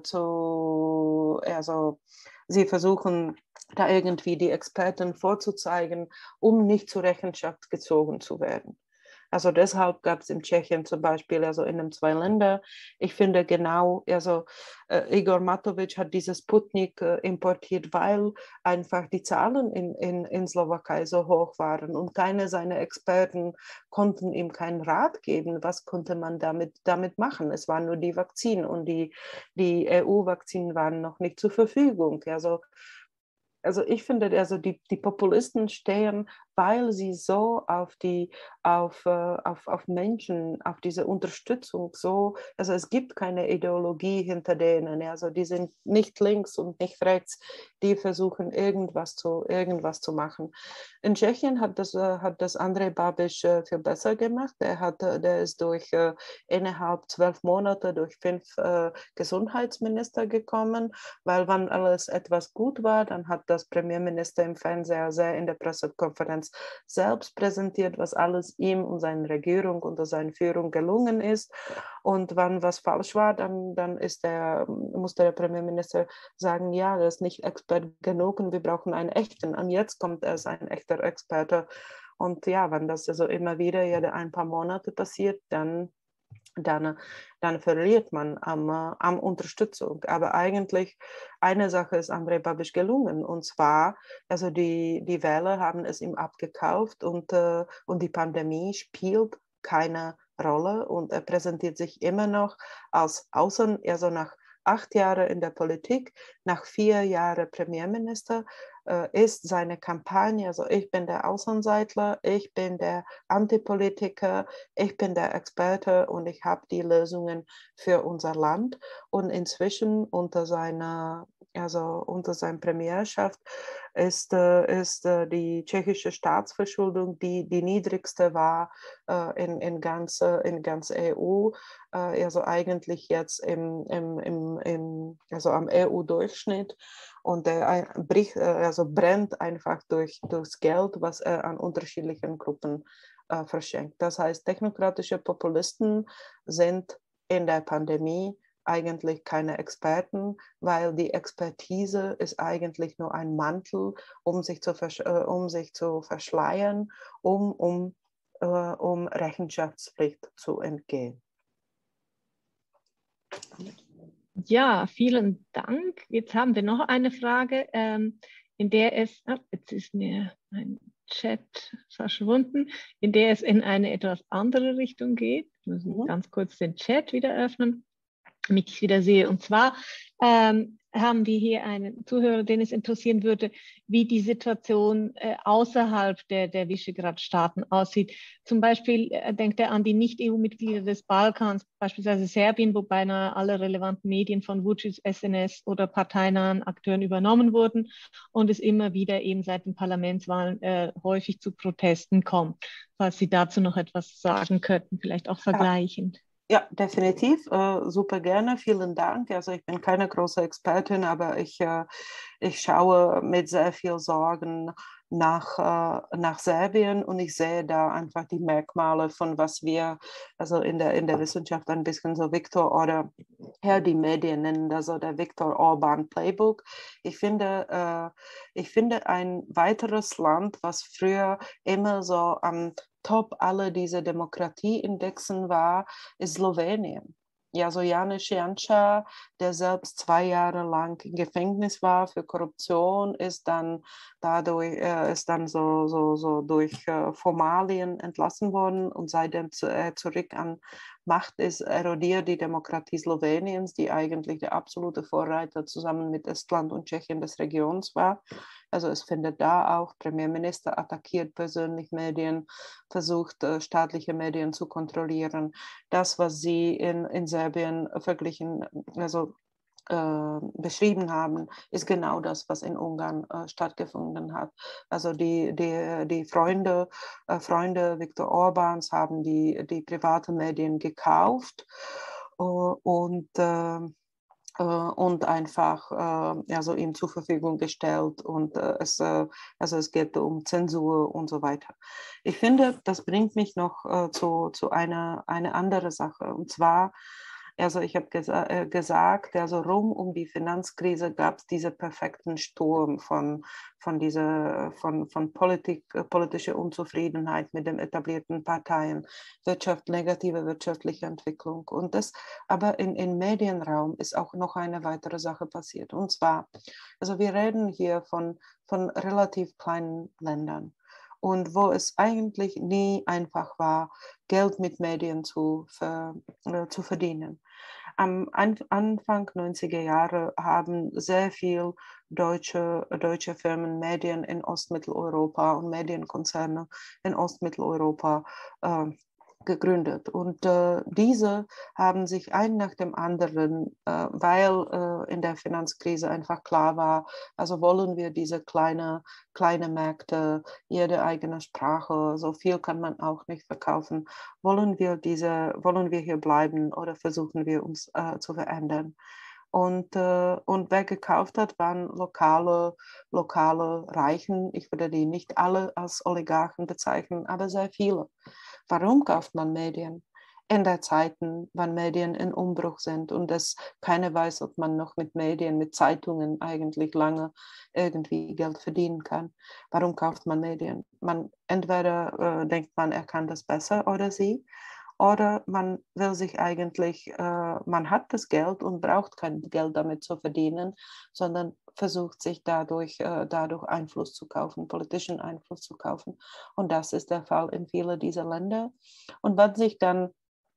zu also sie versuchen da irgendwie die Experten vorzuzeigen, um nicht zur Rechenschaft gezogen zu werden. Also deshalb gab es in Tschechien zum Beispiel, also in den zwei Ländern, ich finde genau, also äh, Igor Matovic hat dieses Sputnik äh, importiert, weil einfach die Zahlen in, in, in Slowakei so hoch waren und keine seiner Experten konnten ihm keinen Rat geben, was konnte man damit, damit machen. Es waren nur die Vakzinen und die, die E U-Vakzinen waren noch nicht zur Verfügung. Also Also ich finde, also die, die Populisten stehen, weil sie so auf die, auf, auf, auf Menschen, auf diese Unterstützung so, also es gibt keine Ideologie hinter denen, also die sind nicht links und nicht rechts, die versuchen irgendwas zu, irgendwas zu machen. In Tschechien hat das, hat das Andrej Babiš viel besser gemacht, der, hat, der ist durch äh, innerhalb zwölf Monate durch fünf äh, Gesundheitsminister gekommen, weil wenn alles etwas gut war, dann hat das Premierminister im Fernseher sehr in der Pressekonferenz selbst präsentiert, was alles ihm und seiner Regierung unter seiner Führung gelungen ist. Und wenn was falsch war, dann, dann ist der, musste der Premierminister sagen, ja, das ist nicht Expert genug und wir brauchen einen echten. Und jetzt kommt erst ein echter Experte. Und ja, wenn das also immer wieder jede ein paar Monate passiert, dann Dann, dann verliert man am, am Unterstützung. Aber eigentlich eine Sache ist Andrej Babiš gelungen. Und zwar, also die, die Wähler haben es ihm abgekauft und, äh, und die Pandemie spielt keine Rolle und er präsentiert sich immer noch als Außen, also nach acht Jahren in der Politik, nach vier Jahren Premierminister, äh, ist seine Kampagne, also ich bin der Außenseiter, ich bin der Antipolitiker, ich bin der Experte und ich habe die Lösungen für unser Land. Und inzwischen unter seiner also unter seiner Premierschaft ist, äh, ist äh, die tschechische Staatsverschuldung, die die niedrigste war äh, in, in, ganz, in ganz E U, äh, also eigentlich jetzt im, im, im, im, also am E U-Durchschnitt. Und er bricht, also brennt einfach durch, durchs Geld, was er an unterschiedlichen Gruppen äh, verschenkt. Das heißt, technokratische Populisten sind in der Pandemie eigentlich keine Experten, weil die Expertise ist eigentlich nur ein Mantel, um sich zu, versch äh, um sich zu verschleiern, um, um, äh, um Rechenschaftspflicht zu entgehen. Ja, vielen Dank. Jetzt haben wir noch eine Frage, ähm, in der es, oh, jetzt ist mir ein Chat verschwunden, in der es in eine etwas andere Richtung geht. Ich muss mhm. ganz kurz den Chat wieder öffnen, damit ich wieder sehe. Und zwar ähm, haben wir hier einen Zuhörer, den es interessieren würde, wie die Situation äh, außerhalb der, der Visegrad-Staaten aussieht. Zum Beispiel äh, denkt er an die Nicht-E U-Mitglieder des Balkans, beispielsweise Serbien, wo beinahe alle relevanten Medien von Vučić, S N S oder parteinahen Akteuren übernommen wurden und es immer wieder eben seit den Parlamentswahlen äh, häufig zu Protesten kommt. Falls Sie dazu noch etwas sagen könnten, vielleicht auch vergleichend. Ja, definitiv. Äh, super gerne. Vielen Dank. Also ich bin keine große Expertin, aber ich, äh, ich schaue mit sehr viel Sorgen nach, äh, nach Serbien und ich sehe da einfach die Merkmale von was wir also in der, in der Wissenschaft ein bisschen so Viktor oder ja, die Medien nennen das so der Viktor Orban Playbook. Ich finde, äh, ich finde ein weiteres Land, was früher immer so am Top aller diese Demokratieindexen war, ist Slowenien. Ja, so Janez Janša, der selbst zwei Jahre lang im Gefängnis war für Korruption, ist dann dadurch äh, ist dann so, so, so durch äh, Formalien entlassen worden und seitdem zu, äh, zurück an Macht ist, erodiert die Demokratie Sloweniens, die eigentlich der absolute Vorreiter zusammen mit Estland und Tschechien des Regions war. Also es findet da auch, Premierminister attackiert persönlich Medien, versucht äh, staatliche Medien zu kontrollieren. Das, was Sie in, in Serbien verglichen, also äh, beschrieben haben, ist genau das, was in Ungarn äh, stattgefunden hat. Also die, die, die Freunde, äh, Freunde Viktor Orbáns haben die, die privaten Medien gekauft äh, und äh, und einfach äh, also ihm zur Verfügung gestellt und äh, es, äh, also es geht um Zensur und so weiter. Ich finde, das bringt mich noch äh, zu, zu einer eine andere Sache und zwar also ich habe gesa äh, gesagt, also rum um die Finanzkrise gab es diesen perfekten Sturm von, von, dieser, von, von Politik, äh, politischer Unzufriedenheit mit den etablierten Parteien, Wirtschaft, negative wirtschaftliche Entwicklung. Und das, aber in, im Medienraum ist auch noch eine weitere Sache passiert. Und zwar, also wir reden hier von, von relativ kleinen Ländern. Und wo es eigentlich nie einfach war, Geld mit Medien zu, ver, äh, zu verdienen. Am An Anfang neunziger Jahre haben sehr viele deutsche, deutsche Firmen Medien in Ostmitteleuropa und Medienkonzerne in Ostmitteleuropa äh, gegründet. Und äh, diese haben sich ein nach dem anderen, äh, weil äh, in der Finanzkrise einfach klar war, also wollen wir diese kleine, kleine Märkte, jede eigene Sprache, so viel kann man auch nicht verkaufen. Wollen wir, diese, wollen wir hier bleiben oder versuchen wir uns äh, zu verändern? Und, äh, und wer gekauft hat, waren lokale, lokale Reichen. Ich würde die nicht alle als Oligarchen bezeichnen, aber sehr viele. Warum kauft man Medien? In der Zeiten, wann Medien in Umbruch sind und es keiner weiß, ob man noch mit Medien, mit Zeitungen eigentlich lange irgendwie Geld verdienen kann. Warum kauft man Medien? Man, entweder äh, denkt man, er kann das besser oder sie, oder man will sich eigentlich, äh, man hat das Geld und braucht kein Geld damit zu verdienen, sondern versucht sich dadurch, äh, dadurch Einfluss zu kaufen, politischen Einfluss zu kaufen. Und das ist der Fall in vielen dieser Länder. Und was sich dann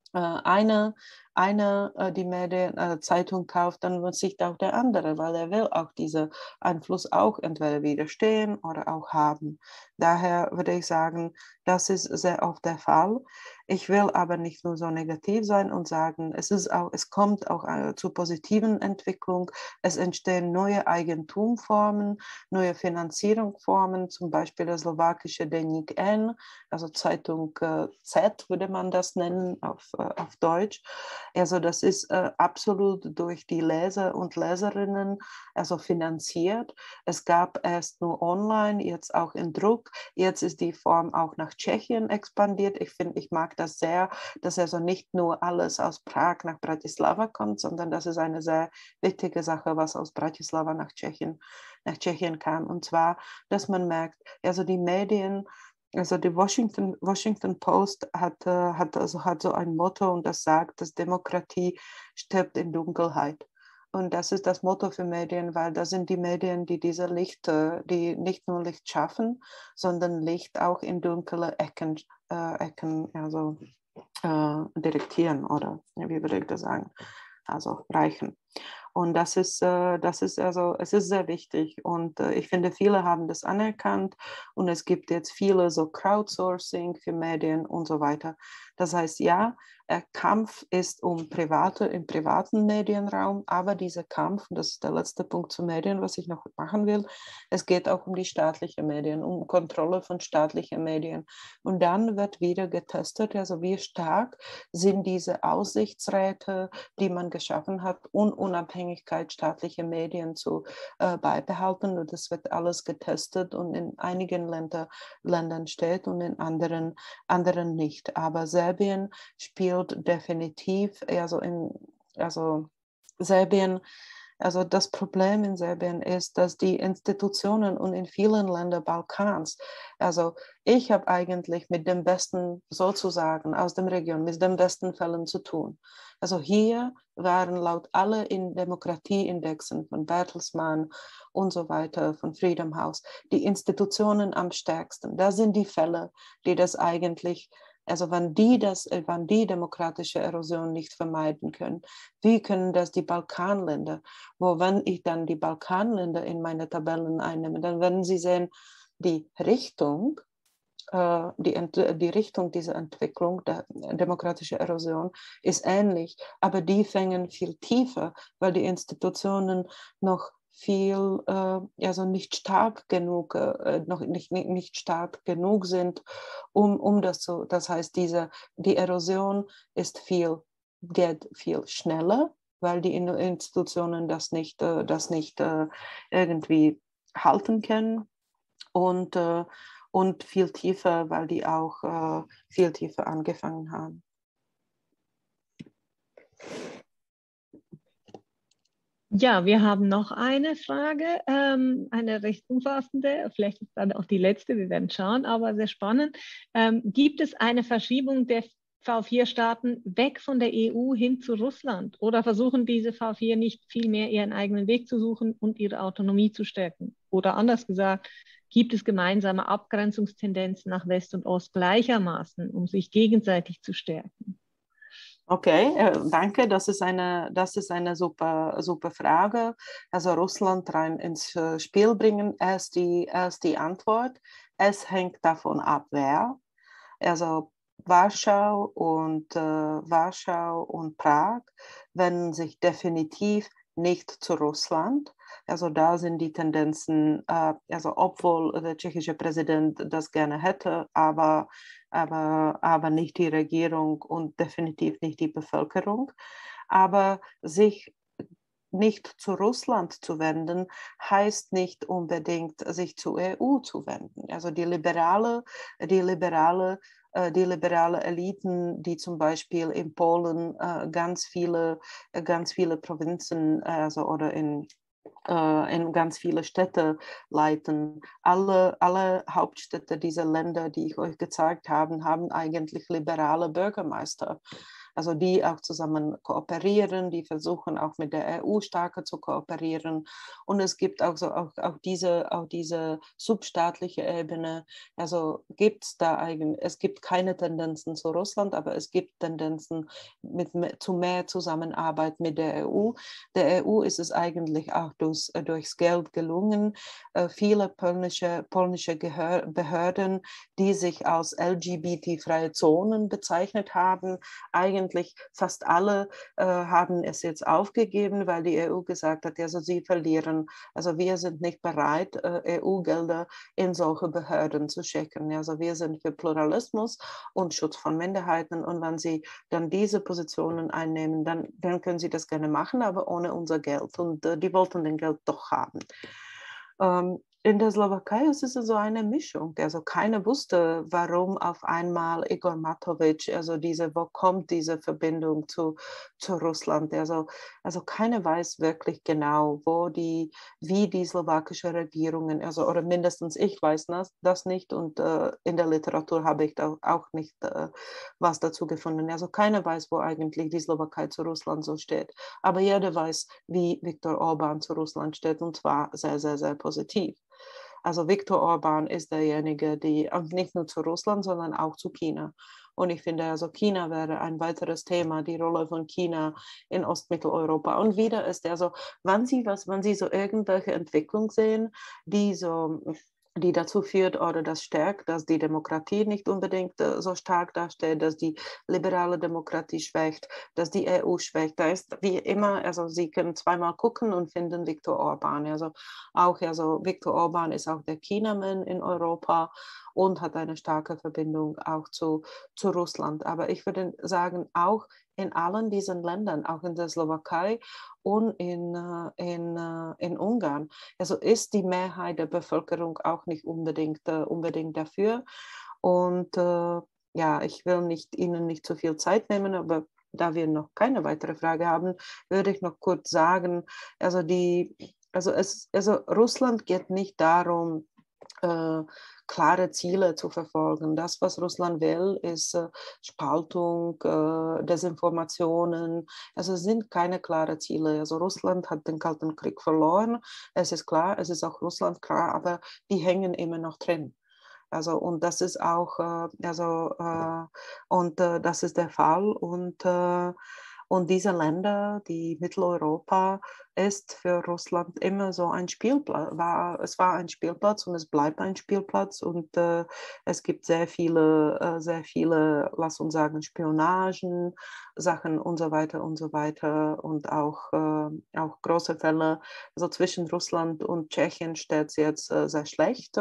eine, eine äh, die Medien, äh, Zeitung kauft, dann verzichtet auch der andere, weil er will auch diesen Einfluss auch entweder widerstehen oder auch haben. Daher würde ich sagen, das ist sehr oft der Fall. Ich will aber nicht nur so negativ sein und sagen, es, ist auch, es kommt auch äh, zu positiven Entwicklung. Es entstehen neue Eigentumformen, neue Finanzierungsformen, zum Beispiel der slowakische Deník N, also Zeitung äh, Z würde man das nennen auf, äh, auf Deutsch. Also das ist äh, absolut durch die Leser und Leserinnen also finanziert. Es gab erst nur online, jetzt auch in Druck. Jetzt ist die Form auch nach Tschechien expandiert. Ich finde, ich mag das sehr, dass also nicht nur alles aus Prag nach Bratislava kommt, sondern das ist eine sehr wichtige Sache, was aus Bratislava nach Tschechien, nach Tschechien kam. Und zwar, dass man merkt, also die Medien, also die Washington, Washington Post hat, äh, hat, also hat so ein Motto und das sagt, dass Demokratie stirbt in Dunkelheit. Und das ist das Motto für Medien, weil das sind die Medien, die diese Licht, äh, die nicht nur Licht schaffen, sondern Licht auch in dunkle Ecken, äh, Ecken also, äh, direktieren oder wie würde ich das sagen, also reichen. Und das ist, äh, das ist also, es ist sehr wichtig und äh, ich finde, viele haben das anerkannt und es gibt jetzt viele so Crowdsourcing für Medien und so weiter. Das heißt, ja, der Kampf ist um private, im privaten Medienraum, aber dieser Kampf, und das ist der letzte Punkt zu Medien, was ich noch machen will, es geht auch um die staatlichen Medien, um Kontrolle von staatlichen Medien. Und dann wird wieder getestet, also wie stark sind diese Aufsichtsräte, die man geschaffen hat, un Unabhängigkeit staatlicher Medien zu äh, beibehalten. Und das wird alles getestet und in einigen Länder, Ländern steht und in anderen, anderen nicht. Aber Serbien spielt definitiv, also, in, also Serbien, also das Problem in Serbien ist, dass die Institutionen und in vielen Ländern Balkans, also ich habe eigentlich mit dem Besten sozusagen aus der Region, mit den besten Fällen zu tun. Also hier waren laut alle in Demokratieindexen von Bertelsmann und so weiter, von Freedom House, die Institutionen am stärksten. Das sind die Fälle, die das eigentlich, also wenn die, das, wenn die demokratische Erosion nicht vermeiden können, wie können das die Balkanländer, wo wenn ich dann die Balkanländer in meine Tabellen einnehme, dann werden Sie sehen, die Richtung, äh, die, die Richtung dieser Entwicklung, der demokratischen Erosion, ist ähnlich, aber die fängen viel tiefer, weil die Institutionen noch viel, äh, also nicht stark genug, äh, noch nicht, nicht, nicht stark genug sind, um, um das zu, das heißt, diese, die Erosion ist viel, geht viel schneller, weil die Institutionen das nicht, äh, das nicht äh, irgendwie halten können und, äh, und viel tiefer, weil die auch äh, viel tiefer angefangen haben. Ja, wir haben noch eine Frage, ähm, eine recht umfassende, vielleicht ist dann auch die letzte, wir werden schauen, aber sehr spannend. Ähm, gibt es eine Verschiebung der V vier Staaten weg von der E U hin zu Russland oder versuchen diese V vier nicht vielmehr ihren eigenen Weg zu suchen und ihre Autonomie zu stärken? Oder anders gesagt, gibt es gemeinsame Abgrenzungstendenzen nach West und Ost gleichermaßen, um sich gegenseitig zu stärken? Okay, äh, danke. Das ist eine, das ist eine super, super Frage. Also Russland rein ins äh, Spiel bringen, erst die, erst die Antwort. Es hängt davon ab, wer. Also Warschau und, äh, Warschau und Prag wenden sich definitiv nicht zu Russland. Also da sind die Tendenzen, äh, also obwohl der tschechische Präsident das gerne hätte, aber, aber, aber nicht die Regierung und definitiv nicht die Bevölkerung. Aber sich nicht zu Russland zu wenden, heißt nicht unbedingt, sich zur E U zu wenden. Also die liberale, die liberale, äh, die liberale Eliten, die zum Beispiel in Polen äh, ganz viele, äh, ganz viele Provinzen, äh, also oder in in ganz viele Städte leiten. Alle, alle Hauptstädte dieser Länder, die ich euch gezeigt habe, haben eigentlich liberale Bürgermeister. also die auch zusammen kooperieren, die versuchen auch mit der E U stärker zu kooperieren. Und es gibt auch, so, auch, auch, diese, auch diese substaatliche Ebene, also gibt es da eigentlich, es gibt keine Tendenzen zu Russland, aber es gibt Tendenzen mit, zu mehr Zusammenarbeit mit der E U. Der E U ist es eigentlich auch durch, durchs Geld gelungen, viele polnische, polnische Behörden, die sich als L G B T-freie Zonen bezeichnet haben, eigentlich fast alle äh, haben es jetzt aufgegeben, weil die E U gesagt hat, also sie verlieren, also wir sind nicht bereit, äh, E U-Gelder in solche Behörden zu schicken. Also wir sind für Pluralismus und Schutz von Minderheiten, und wenn sie dann diese Positionen einnehmen, dann, dann können sie das gerne machen, aber ohne unser Geld, und äh, die wollten den Geld doch haben. Ähm, in der Slowakei ist es so eine Mischung. Also keiner wusste, warum auf einmal Igor Matovic, also diese, wo kommt diese Verbindung zu, zu Russland? Also, also keiner weiß wirklich genau, wo die, wie die slowakische Regierungen, also oder mindestens ich weiß das, das nicht, und äh, in der Literatur habe ich da auch nicht äh, was dazu gefunden. Also keiner weiß, wo eigentlich die Slowakei zu Russland so steht. Aber jeder weiß, wie Viktor Orbán zu Russland steht, und zwar sehr, sehr, sehr positiv. Also Viktor Orbán ist derjenige, der nicht nur zu Russland, sondern auch zu China. Und ich finde, also China wäre ein weiteres Thema, die Rolle von China in Ostmitteleuropa. Und wieder ist er so, wenn Sie, was, wenn Sie so irgendwelche Entwicklung sehen, die so die dazu führt oder das stärkt, dass die Demokratie nicht unbedingt äh, so stark dasteht, dass die liberale Demokratie schwächt, dass die E U schwächt. Da ist wie immer, also Sie können zweimal gucken und finden Viktor Orbán. Also auch, also Viktor Orbán ist auch der Chinaman in Europa und hat eine starke Verbindung auch zu, zu Russland. Aber ich würde sagen, auch in allen diesen Ländern, auch in der Slowakei und in, in, in Ungarn, also ist die Mehrheit der Bevölkerung auch nicht unbedingt, unbedingt dafür. Und äh, ja, ich will nicht, Ihnen nicht zu viel Zeit nehmen, aber da wir noch keine weitere Frage haben, würde ich noch kurz sagen, also, die, also, es, also Russland geht nicht darum, Äh, klare Ziele zu verfolgen. Das, was Russland will, ist äh, Spaltung, äh, Desinformationen. Also es sind keine klaren Ziele. Also Russland hat den Kalten Krieg verloren. Es ist klar, es ist auch Russland klar, aber die hängen immer noch drin. Also und das ist auch, äh, also äh, und äh, das ist der Fall, und äh, und diese Länder, die Mitteleuropa, ist für Russland immer so ein Spielplatz. War, es war ein Spielplatz und es bleibt ein Spielplatz, und äh, es gibt sehr viele, äh, sehr viele, lass uns sagen, Spionagen, Sachen und so weiter und so weiter, und auch, äh, auch große Fälle. Also zwischen Russland und Tschechien steht es jetzt äh, sehr schlecht.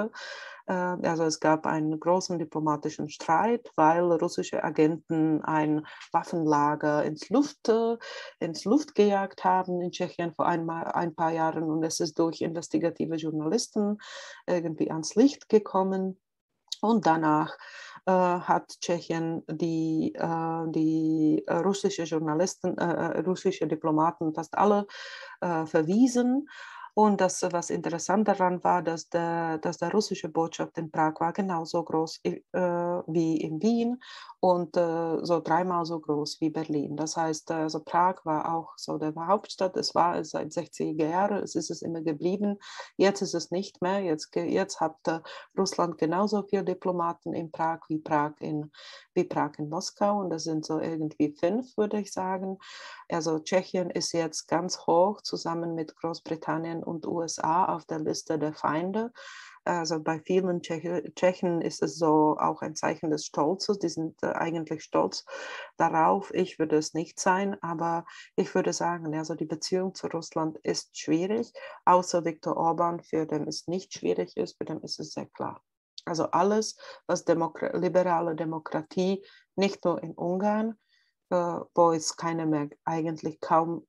Also es gab einen großen diplomatischen Streit, weil russische Agenten ein Waffenlager ins Luft, ins Luft gejagt haben in Tschechien vor ein, ein paar Jahren, und es ist durch investigative Journalisten irgendwie ans Licht gekommen. Und danach äh, hat Tschechien die, äh, die äh, russische Journalisten, äh, russische Diplomaten fast alle äh, verwiesen. Und das, was interessant daran war, dass der, dass der russische Botschaft in Prag war genauso groß äh, wie in Wien und äh, so dreimal so groß wie Berlin. Das heißt, also Prag war auch so der Hauptstadt. Es war es seit sechziger Jahren, es ist es immer geblieben. Jetzt ist es nicht mehr. Jetzt, jetzt hat äh, Russland genauso viele Diplomaten in Prag wie Prag in, wie Prag in Moskau. Und das sind so irgendwie fünf, würde ich sagen. Also Tschechien ist jetzt ganz hoch zusammen mit Großbritannien und U S A auf der Liste der Feinde. Also bei vielen Tschechen ist es so auch ein Zeichen des Stolzes. Die sind äh, eigentlich stolz darauf. Ich würde es nicht sein, aber ich würde sagen, also die Beziehung zu Russland ist schwierig, außer Viktor Orbán, für den es nicht schwierig ist, für den ist es sehr klar. Also alles, was Demokra- liberale Demokratie, nicht nur in Ungarn, äh, wo es keine mehr, eigentlich kaum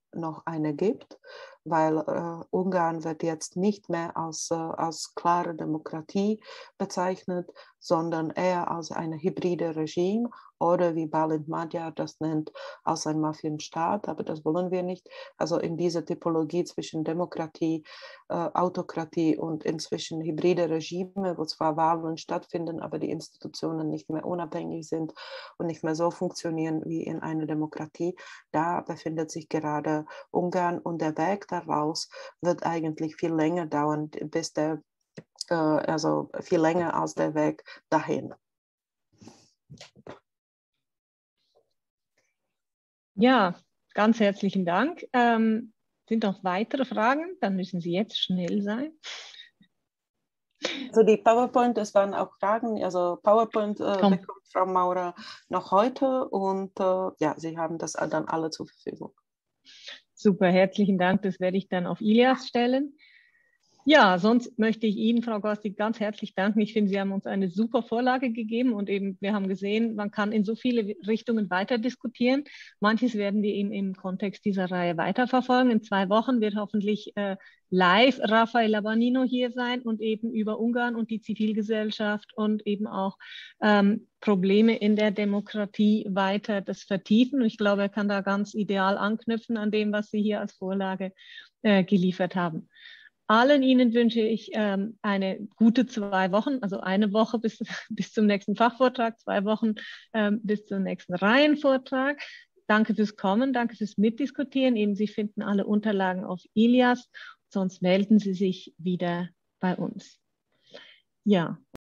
noch eine gibt, weil äh, Ungarn wird jetzt nicht mehr als, äh, als klare Demokratie bezeichnet, sondern eher als ein hybride Regime oder wie Balint Magyar das nennt, als ein Mafienstaat, aber das wollen wir nicht. Also in dieser Typologie zwischen Demokratie, äh, Autokratie und inzwischen hybride Regime, wo zwar Wahlen stattfinden, aber die Institutionen nicht mehr unabhängig sind und nicht mehr so funktionieren wie in einer Demokratie, da befindet sich gerade Ungarn und der Weg daraus wird eigentlich viel länger dauern, bis der, äh, also viel länger als der Weg dahin. Ja, ganz herzlichen Dank. Ähm, sind noch weitere Fragen? Dann müssen Sie jetzt schnell sein. Also die PowerPoint, es waren auch Fragen, also PowerPoint äh, bekommt Frau Maurer noch heute und äh, ja, Sie haben das dann alle zur Verfügung. Super, herzlichen Dank, das werde ich dann auf Ilias stellen. Ja, sonst möchte ich Ihnen, Frau Gorstig, ganz herzlich danken. Ich finde, Sie haben uns eine super Vorlage gegeben und eben, wir haben gesehen, man kann in so viele Richtungen weiter diskutieren. Manches werden wir eben im Kontext dieser Reihe weiterverfolgen. In zwei Wochen wird hoffentlich äh, live Raphael Labanino hier sein und eben über Ungarn und die Zivilgesellschaft und eben auch ähm, Probleme in der Demokratie weiter das vertiefen. Und ich glaube, er kann da ganz ideal anknüpfen an dem, was Sie hier als Vorlage äh, geliefert haben. Allen Ihnen wünsche ich ähm, eine gute zwei Wochen, also eine Woche bis, bis zum nächsten Fachvortrag, zwei Wochen ähm, bis zum nächsten Reihenvortrag. Danke fürs Kommen, danke fürs Mitdiskutieren. Eben, Sie finden alle Unterlagen auf Ilias, sonst melden Sie sich wieder bei uns. Ja.